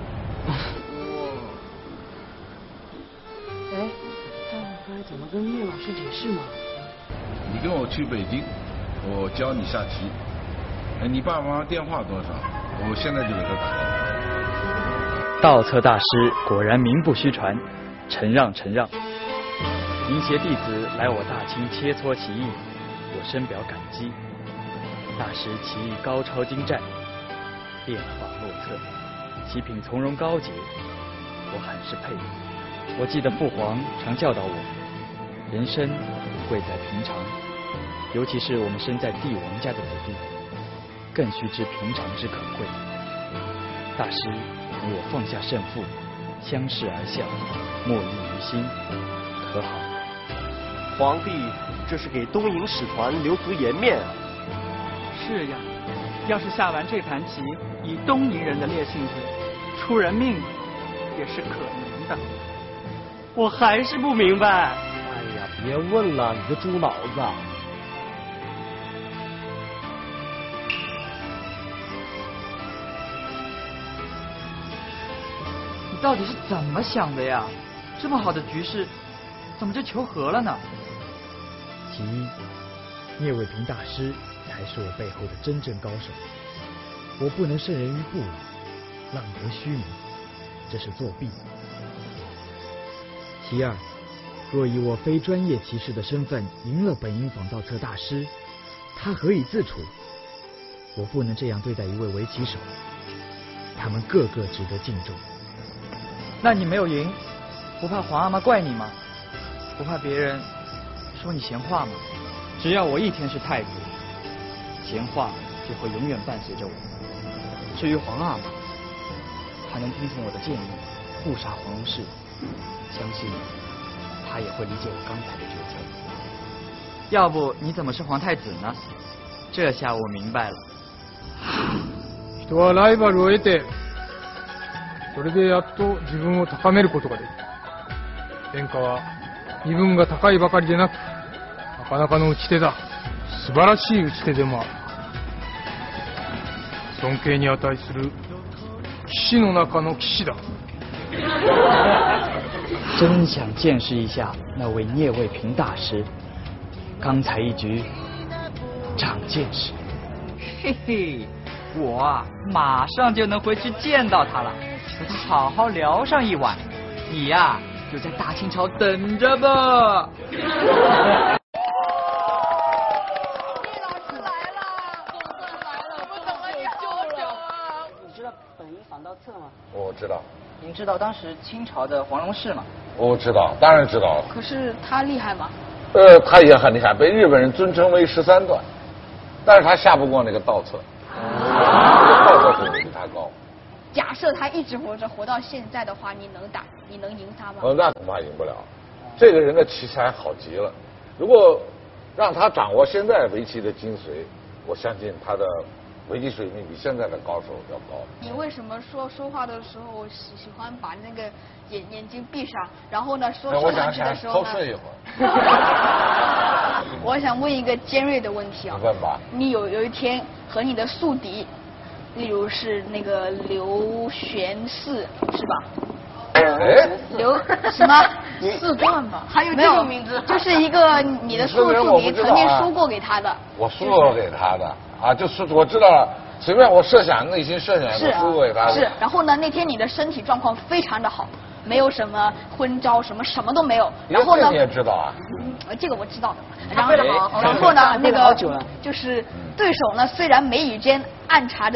哎，那我该怎么跟聂老师解释呢？ 你跟我去北京，我教你下棋。哎，你爸妈电话多少？我现在就给他打电话。 道策大师果然名不虚传，承让承让。您携弟子来我大清切磋棋艺，我深表感激。大师棋艺高超精湛，变化莫测，棋品从容高洁，我很是佩服。我记得父皇常教导我，人生贵在平常，尤其是我们身在帝王家的子弟，更须知平常之可贵。大师与我放下胜负，相视而笑，莫疑于心，可好？ 皇帝这是给东瀛使团留足颜面啊！ 是呀，要是下完这盘棋，以东瀛人的烈性子，出人命也是可能的。 我还是不明白。哎呀，别问了，你个猪脑子！ 你到底是怎么想的呀？这么好的局势，怎么就求和了呢？ 其一，聂卫平大师才是我背后的真正高手，我不能胜人于不武，浪得虚名，这是作弊。其二，若以我非专业棋士的身份赢了本因坊道策大师，他何以自处？我不能这样对待一位围棋手，他们个个值得敬重。 那你没有赢，不怕皇阿妈怪你吗？不怕别人说你闲话吗？只要我一天是太子，闲话就会永远伴随着我。至于皇阿玛，他能听从我的建议，护杀黄龙氏，相信他也会理解我刚才的决策。要不你怎么是皇太子呢？这下我明白了。 人はライバルを得て、それでやっと自分を高めることができる。殿下は身分が高いばかりでなく、なかなかの打ち手だ。素晴らしい打ち手でもある。尊敬に値する騎士の中の騎士だ。 真想见识一下那位聂卫平大师，刚才一局长见识。 嘿嘿，我啊马上就能回去见到他了，和他好好聊上一晚。你呀、啊、就在大清朝等着吧。 我知道。 您知道当时清朝的黄龙士吗？ 我知道，当然知道了。 可是他厉害吗？ 呃，他也很厉害，被日本人尊称为十三段，但是他下不过那个道策，道策可能比他高。 假设他一直活着，活到现在的话，你能打，你能赢他吗？ 呃，那恐怕赢不了。这个人的奇才好极了，如果让他掌握现在围棋的精髓，我相信他的围棋水平比现在的高手要高。 你为什么说说话的时候喜喜欢把那个眼眼睛闭上，然后呢说说下去的时候呢？ 偷睡一会儿。 我想问一个尖锐的问题啊。 你问吧。 你有有一天和你的宿敌，例如是那个刘玄四，是吧？ 哎， 刘什么？ 四段吧？ 还有这种名字？就是一个你的宿宿敌曾经输过给他的。 我输过给他的啊，就是我知道了。随便我设想，内心设想我输过给他的。 是，然后呢，那天你的身体状况非常的好，没有什么昏招，什么什么都没有。然后呢？ 你也知道啊。 嗯，这个我知道的。然后，然后呢，那个就是对手呢，虽然眉宇间暗插着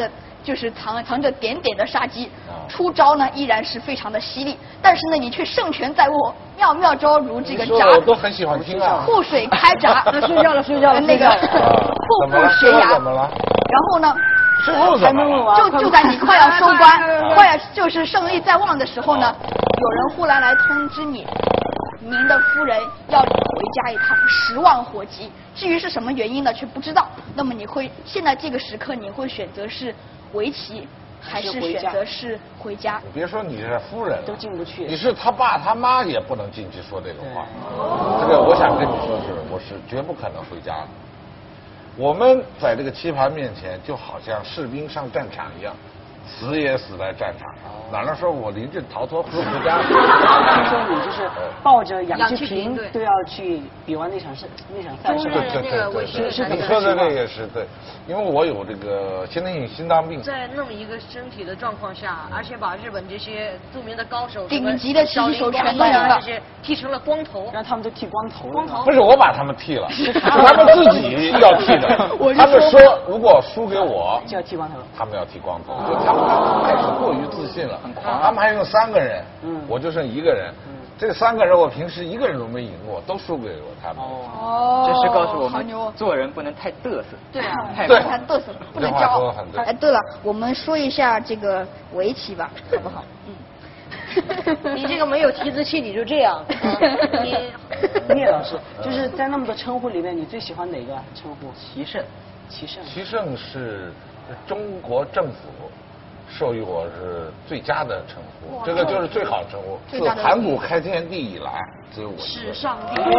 就是藏藏着点点的杀机，出招呢依然是非常的犀利，但是呢你却胜权在握，妙妙招如这个闸， 我都很喜欢听啊。 覆水开闸， 睡觉了睡觉了， 那个瀑布悬崖， 怎么了？ 然后呢？ 之后怎么了？ 就就在你快要收官、快要就是胜利在望的时候呢，有人忽然来通知你，您的夫人要你回家一趟，十万火急。至于是什么原因呢，却不知道。那么你会现在这个时刻，你会选择是围棋，还是选择是回家？ 你别说你是夫人， 都进不去。 你是他爸他妈也不能进去说这个话。这个我想跟你说是，我是绝不可能回家的。我们在这个棋盘面前，就好像士兵上战场一样，死也死在战场上。哪能说我临阵逃脱回家？ 听说你就是抱着杨继平都要去比完那场胜那场赛事。 对对对对对， 是你说的这也是对，因为我有这个先天性心脏病。 在那么一个身体的状况下，而且把日本这些著名的高手、 顶级的棋手全都赢了， 这些剃成了光头， 让他们都剃光头。 光头不是我把他们剃了，是他们自己要剃的。他们说如果输给我， 就要剃光头， 他们要剃光头，就他们开始过于自信了。他们还用三个人，嗯，我就剩一个人。嗯，这三个人我平时一个人都没赢过，都输给我他们。 哦，这是告诉我们做人不能太嘚瑟。 对啊， 太对， 太嘚瑟，不能骄傲。哎，对了，我们说一下这个围棋吧，好不好？ 嗯。你这个没有提字器，你就这样。 你聂老师，就是在那么多称呼里面，你最喜欢哪个称呼？ 棋圣。 棋圣。 棋圣是中国政府授予我是最佳的称呼，这个就是最好的称呼。自盘古开天地以来，只有我。 史上第一。 围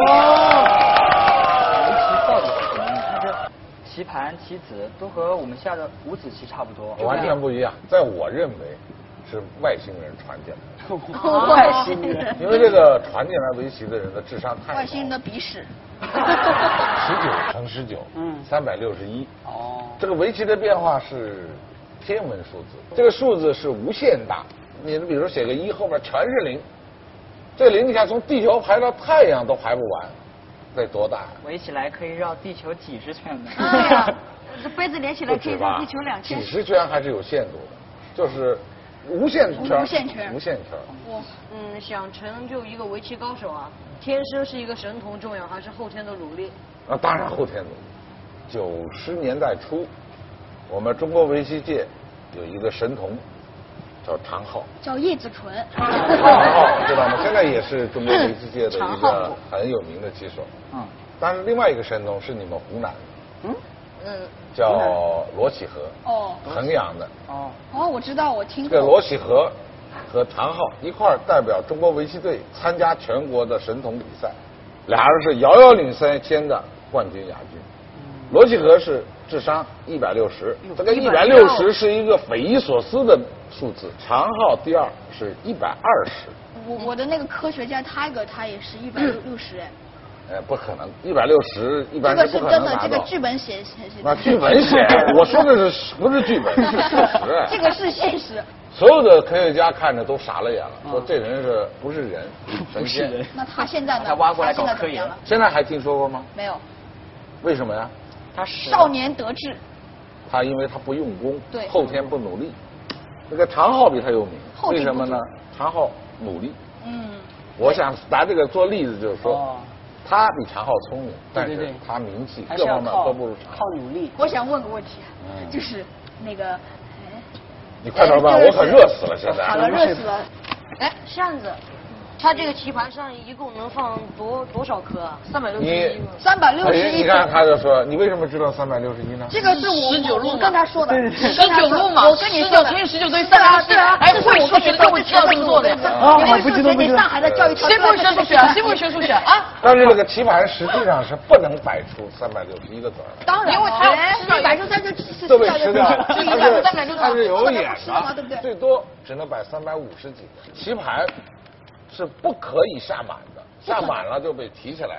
棋到底是什么？它这棋盘、棋子都和我们下的五子棋差不多， 完全不一样。在我认为是外星人传进来。 外星人。 因为这个传进来围棋的人的智商太高。 外星人的鼻屎。 十九乘十九，嗯，三百六十一。哦。这个围棋的变化是天文数字，这个数字是无限大。你比如说写个一，后边全是零，这个零你看从地球排到太阳都排不完，得多大？ 围起来可以绕地球几十圈的。 对呀，这杯子连起来可以绕地球两圈。 几十圈还是有限度的，就是无限圈。 无限圈。 无限圈。 我嗯，想成就一个围棋高手啊，天生是一个神童重要，还是后天的努力？ 啊，当然后天努力。九十年代初，我们中国围棋界有一个神童，叫常浩， 叫叶子纯。 常浩知道吗？现在也是中国围棋界的一个很有名的棋手。嗯。但是另外一个神童是你们湖南的。嗯。嗯。叫罗启和。哦。衡阳的。 哦。哦，我知道，我听过。 这个罗启和和常浩一块儿代表中国围棋队参加全国的神童比赛，俩人是遥遥领先的冠军、亚军。罗启和是智商一百六十，这个一百六十是一个匪夷所思的数字。常浩第二是一百二十。 我我的那个科学家 Tiger 他也是一百六十哎。 哎，不可能，一百六十一般是不可能拿到。 这个是真的，这个剧本写写。 那剧本写，我说的是不是剧本，是事实。 这个是现实。 所有的科学家看着都傻了眼了，说这人是不是人，神仙。 那他现在呢？ 他挖过来搞科研了。 现在还听说过吗？ 没有。 为什么呀？ 他少年得志。 他因为他不用功， 对， 后天不努力。这个常浩比他有名，为什么呢？常浩努力。嗯。我想拿这个做例子，就是说，他比常浩聪明，但是他名气各方面都不如常浩。 靠努力。 我想问个问题，就是那个， 你快点吧，我可热死了，现在。 好了，热死了。 哎，扇子。它这个棋盘上一共能放多多少颗啊？三百六十一。 三百六十一。 你看，他就说，你为什么知道三百六十一呢？ 这个是我十九路跟他说的。 十九路嘛， 我跟你说的。 十九乘以十九等于三百六十一。哎，会数学的会知道这么做的。 啊，我不知道不知道。 上海的教育条谁不会学数学啊？谁不会学数学啊？ 但是这个棋盘实际上是不能摆出三百六十一个子儿。 当然， 因为它摆出三就四都被吃掉了。 就一个三百六它是有眼的，对不对？ 最多只能摆三百五十几个。棋盘是不可以下满的，下满了就被提起来了。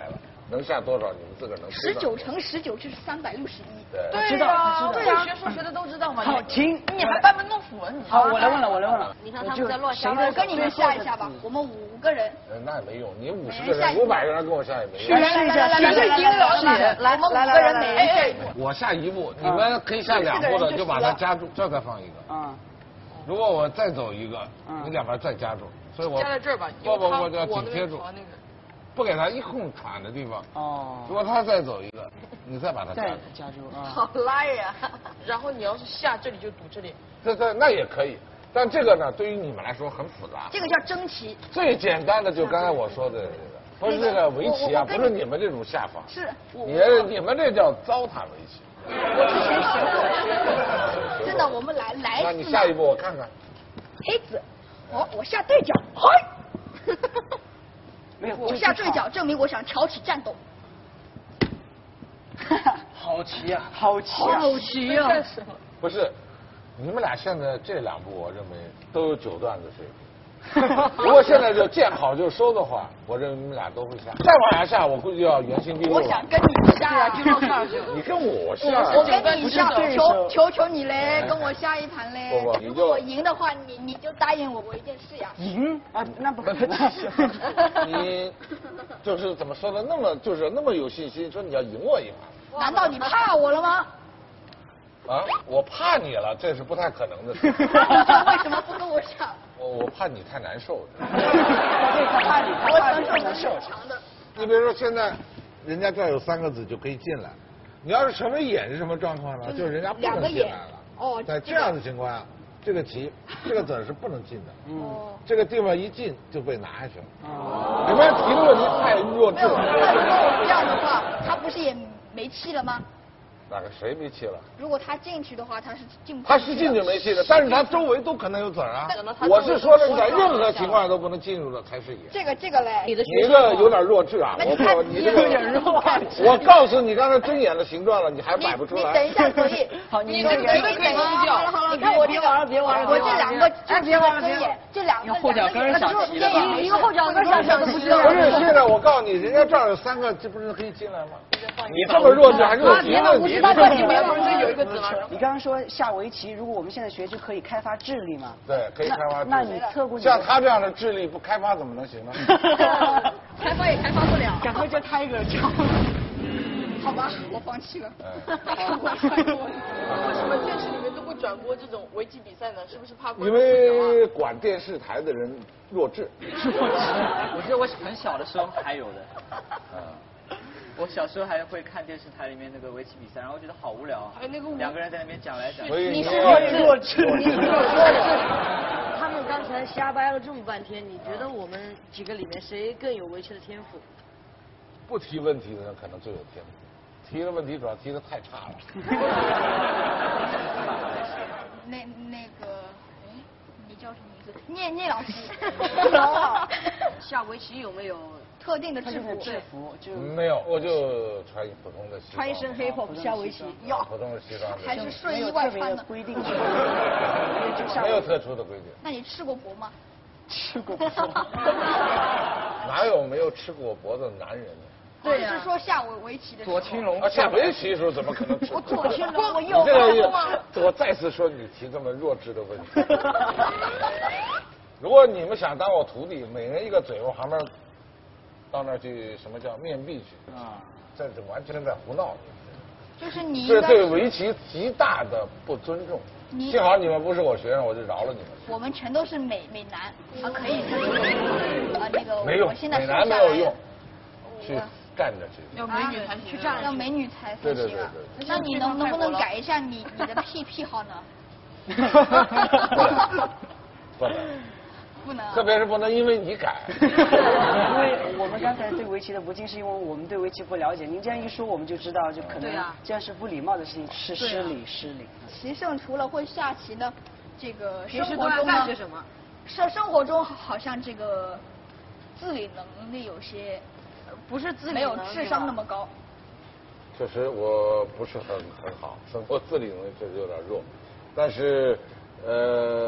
能下多少，你们自个儿能十九乘十九就是三百六十一。 对， 对呀， 对呀， 学数学的都知道嘛。 好，停， 你还班门弄斧啊你？ 好，我来问了，我来问了。 你看他们在乱下，我跟你们下一下吧，我们五个人。 那也没用，你五十个人、五百个人跟我下也没用。 来来来来来来来，来，我们五个人每人下一步。 我下一步，你们可以下两步的，就把它夹住，这再放一个。 嗯。 如果我再走一个，你两边再夹住，所以我夹在这儿吧， 不不，我就要紧贴住，不给他一空喘的地方。哦。如果他再走一个，你再把它夹住。 夹住啊。 好拉呀！然后你要是下这里就堵这里。 这这那也可以，但这个呢，对于你们来说很复杂。 这个叫争棋。 最简单的就刚才我说的这个，不是这个围棋啊，不是你们这种下法。 是。 你你们这叫糟蹋围棋。 我之前学过，真的，我们来来。 那你下一步我看看。 黑子，我我下对角，嘿。 没有， 我下对角，证明我想挑起战斗。 好棋啊，好棋啊， 好棋啊！ 不是，你们俩现在这两步，我认为都有九段子水平。如果现在就见好就收的话，我认为你们俩都会下。再往下下，我估计要原形毕露了。 我想跟你下呀，就到上去。 你跟我下。 我跟你下，求求求你嘞，跟我下一盘嘞。 不不， 如果我赢的话，你你就答应我我一件事呀。 赢啊，那不可能。 你就是怎么说呢？那么就是那么有信心，说你要赢我一盘。 难道你怕我了吗？ 啊，我怕你了，这是不太可能的事。 为什么不跟我下？ 我我怕你太难受了。 他怕你，他怕你太难受。 你比如说现在，人家这儿有三个子就可以进来，你要是成为眼是什么状况呢？就是人家不能进来了。 哦。 在这样的情况下，这个棋这个子是不能进的。嗯。这个地方一进就被拿下去了。哦。你们提的问题太弱智了。 如果这样的话，他不是也没气了吗？ 哪个谁没气了？ 如果他进去的话，他是进不。 他是进去没气的，但是他周围都可能有子儿啊。我是说的，在任何情况下都不能进入的才是野。 这个这个嘞， 你这个有点弱智啊！我我你这个我告诉你，刚才睁眼的形状了，你还摆不出来。 你等一下可以。 好，你这个绝对可以低调。 好了好了，你看我别玩了别玩了，我这两个哎别玩了睁眼，这两个后脚跟下棋了。 一个后脚跟下棋都不知道。 不是，现在我告诉你，人家这儿有三个，这不是可以进来吗？你这么弱智还弱鸡呢？ 你他说你别玩这有一个子了。 你刚刚说下围棋，如果我们现在学就可以开发智力嘛？ 对，可以开发智力。 那你测过？ 像他这样的智力不开发怎么能行呢？ 开发也开发不了。 赶快叫开个叫。 好吧，我放弃了。 为什么电视里面都不转播这种围棋比赛呢？是不是怕？ 因为管电视台的人弱智。 我记得我很小的时候还有的。嗯。我小时候还会看电视台里面那个围棋比赛，然后觉得好无聊，还有那个两个人在那边讲来讲去。 你是弱智， 弱智， 你是弱智。他们刚才瞎掰了这么半天，你觉得我们几个里面谁更有围棋的天赋？ 不提问题的人可能最有天赋，提的问题主要提的太差了。 那那个，哎，你叫什么名字？聂聂老师。 下围棋有没有？ 特定的制服， 制服就没有，我就穿普通的西装， 穿一身黑袍下围棋，要普通的西装， 还是睡衣外穿的规定， 没有特殊的规定。 那你吃过铂吗？ 吃过铂， 哪有没有吃过铂的男人呢？ 对呀，是说下围围棋的时候。 左青龙啊，下围棋的时候怎么可能吃？ 我左青龙，我右。 你这个，我再次说你提这么弱智的问题。如果你们想当我徒弟，每人一个嘴，我旁边。到那儿去，什么叫面壁去？啊，这是完全在胡闹。 就是你这对围棋极大的不尊重。幸好你们不是我学生，我就饶了你们。 我们全都是美美男啊，可以啊那个。 没用，美男没有用，去干着去。 要美女才行， 去站，要美女才才行。 对对对对。 那你能能不能改一下你你的癖癖好呢？ 不能。 不能， 特别是不能因为你改。 因为我们刚才对围棋的不敬，是因为我们对围棋不了解。您这样一说，我们就知道，就可能这样是不礼貌的事情，是失礼，失礼。 棋圣除了会下棋呢，这个生活中干些什么？ 生生活中好像这个自理能力有些， 不是自理， 没有智商那么高。 确实，我不是很很好，生活自理能力确实有点弱，但是呃。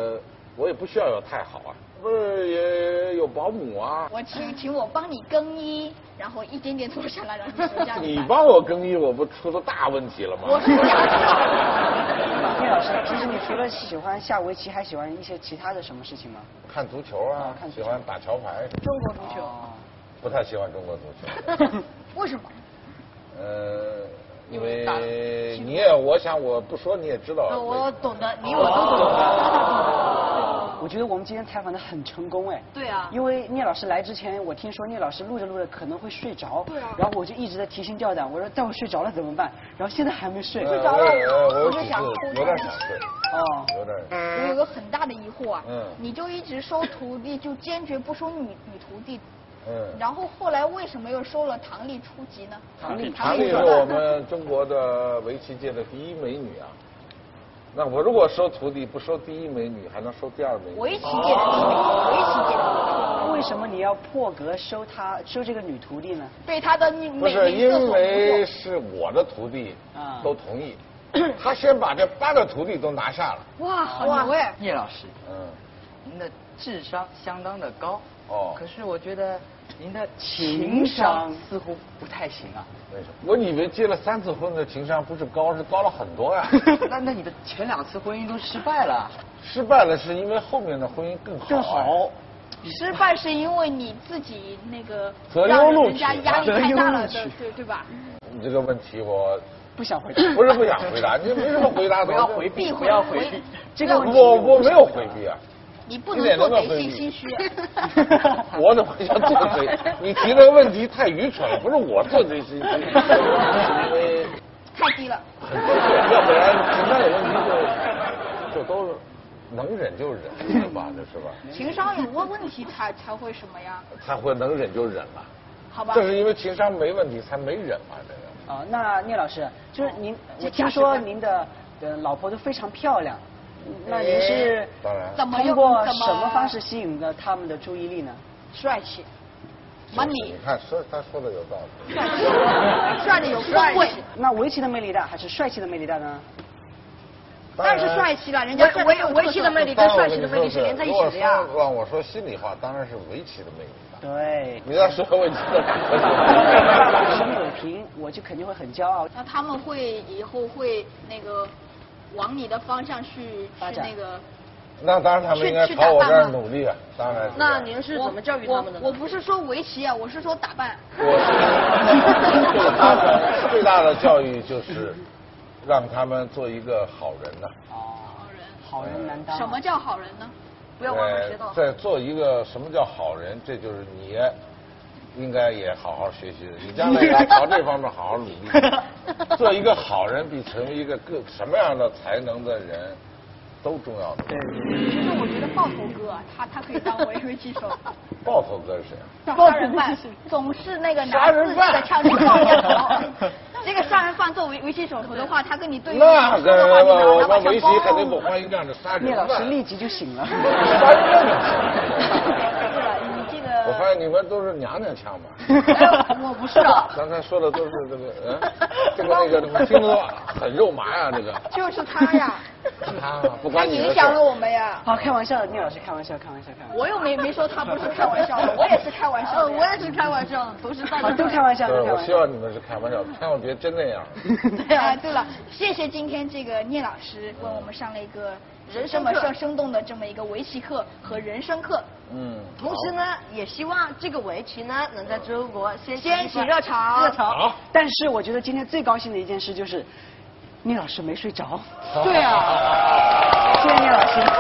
我也不需要有太好啊，不是也有保姆啊。 我请请我帮你更衣，然后一点点做下来，让你说这样。 你帮我更衣，我不出了大问题了吗？ 我是聂老师，其实你除了喜欢下围棋，还喜欢一些其他的什么事情吗？ 看足球啊，看喜欢打桥牌。 中国足球。 不太喜欢中国足球。 为什么？ 呃，因为你也，我想我不说你也知道。 我懂得，你我都懂。 我觉得我们今天采访的很成功哎。 对啊。 因为聂老师来之前，我听说聂老师录着录着可能会睡着。 对啊。 然后我就一直在提心吊胆，我说待会睡着了怎么办？然后现在还没睡。 睡着了， 我就想有点想睡。 哦。 有点。 我有个很大的疑惑啊。 嗯。 你就一直收徒弟，就坚决不收女女徒弟。 嗯， 然后后来为什么又收了唐丽初级呢？ 唐丽，唐丽是我们中国的围棋界的第一美女啊。那我如果收徒弟，不收第一美女，还能收第二美女？ 围棋界的第一美女，围棋界的。 为什么你要破格收她收这个女徒弟呢？ 对她的美不是因为是我的徒弟都同意，他先把这八个徒弟都拿下了。 哇，好牛哎！ 聂老师，嗯，您的智商相当的高。哦，可是我觉得您的情商似乎不太行啊。 为什么？我以为结了三次婚的情商不是高，是高了很多呀。 那那你的前两次婚姻都失败了。 失败了是因为后面的婚姻更好。 更好。 失败是因为你自己那个择优录取， 人家压力太大了的，对对吧？ 你这个问题我不想回答。 不是不想回答，你没什么回答的。 不要回避，不要回避。 这个我我没有回避啊。 你不能做贼心心虚。 我怎么叫做贼？你提这个问题太愚蠢了，不是我做贼心虚，因为太低了。 要不然情商有问题就就都能忍就忍，是吧？这是吧？ 情商有问问题才才会什么呀？ 才会能忍就忍了。 好吧。 正是因为情商没问题才没忍嘛，这个。 啊，那聂老师，就是您，我听说您的呃老婆都非常漂亮。那您是当然通过什么方式吸引了他们的注意力呢？ 帅气 ，money。 你看说他说的有道理。 帅气，帅的有风味。 那围棋的魅力大还是帅气的魅力大呢？ 当然是帅气了，人家围围棋的魅力跟帅气的魅力是连在一起的呀。 让我说心里话，当然是围棋的魅力大。 对。 你再说围棋的。 沈有平，我就肯定会很骄傲。 那他们会以后会那个。往你的方向去去那个， 那当然他们应该朝我这儿努力啊，当然。 那您是怎么教育他们的呢？ 我我不是说围棋啊，我是说打扮。 我是对他们最大的教育就是让他们做一个好人呐。 哦，好人，好人难当。 什么叫好人呢？ 不要忘了学到。 在做一个什么叫好人，这就是你应该也好好学习的，你将来也要朝这方面好好努力。做一个好人比成为一个各什么样的才能的人都重要的。 对其实我觉得爆头哥他他可以当围围棋手。 爆头哥是谁啊？杀人犯，总是那个拿自己的枪去爆人头。这个杀人犯做围围棋手头的话，他跟你对那个我们围棋肯定不欢迎这样的杀人犯。 聂老师立即就醒了。 杀人犯。 对了，你这个。 我发现你们都是娘娘腔嘛。 我不是啊。 刚才说的都是这个，嗯，这个那个，听着很肉麻呀，这个。 就是他呀。 他不关你的事。 他影响了我们呀。 好，开玩笑，聂老师开玩笑，开玩笑，开玩笑。 我又没没说他不是开玩笑，我也是开玩笑， 我也是开玩笑，都是大家都开玩笑。 对，我希望你们是开玩笑，千万别真那样。 对啊，对了，谢谢今天这个聂老师为我们上了一个人生的生生动的这么一个围棋课和人生课。 嗯。 同时呢，也希望这个围棋呢能在中国掀掀起热潮。 热潮。 好。 但是我觉得今天最高兴的一件事就是，聂老师没睡着。 对啊。 谢谢聂老师。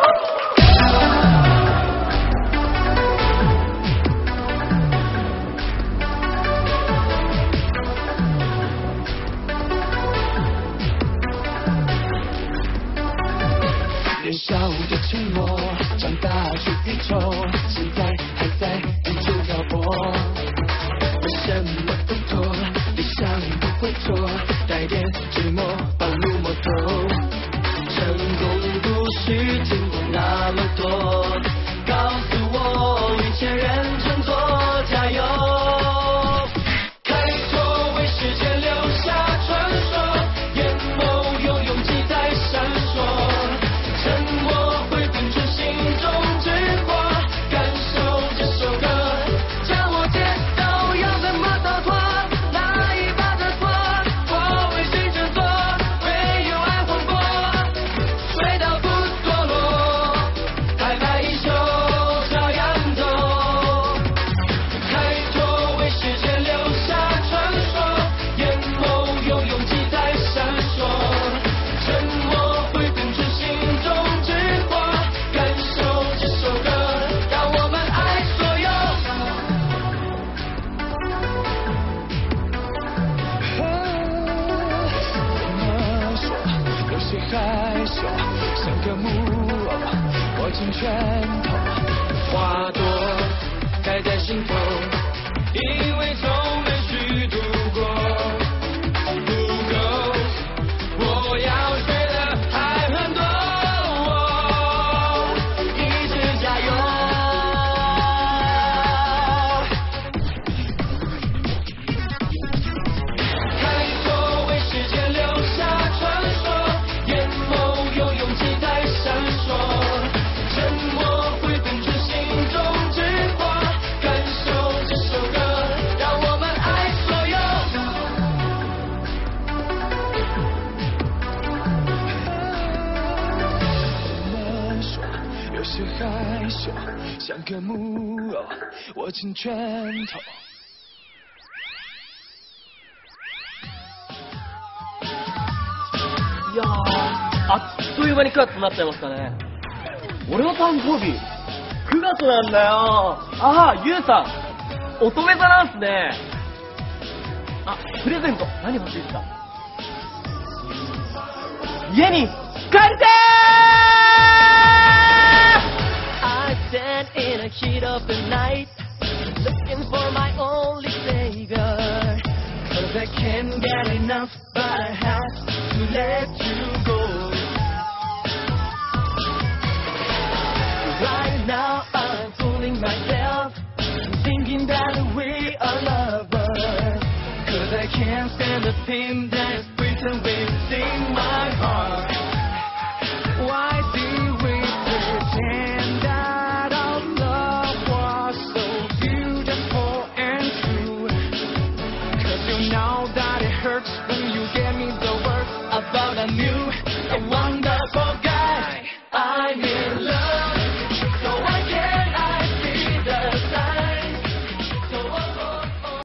年少的承诺，长大出离愁，现在还在远处漂泊。为什么不妥？理想不会错，带点寂寞，半路摸头。成功不需经过那么多，告诉我一切认真做，加油！开拓为世界留下传说，眼眸有勇气在闪烁。沉默会变成心中些害羞，像个木偶，握紧拳头。花朵开在心头，因为从没虚度过。不够，我要学的还很多。一直加油。开拓为时间留下传说，眼眸有勇气在闪烁，沉默会分出心中之花，感受这首歌，让我们爱所有。我们说有些害羞，像个木偶，握紧拳头。 いやー、あっという間にくがつになっちゃいましたね。俺の誕生日、くがつなんだよ。ああ、ゆうさん、乙女座なんすね。あ、プレゼント、何欲しいですか？家に帰りてー I stand in the heat of the night, looking for my only savior. Cause I can't get enough, but I have to let you go. Right now I'm fooling myself, thinking that we are lovers. Cause I can't stand the pain that's written within my heart. Why do we pretend that our love was so beautiful and true? Cause you know that it hurts when you get me the words about I knew. I wonder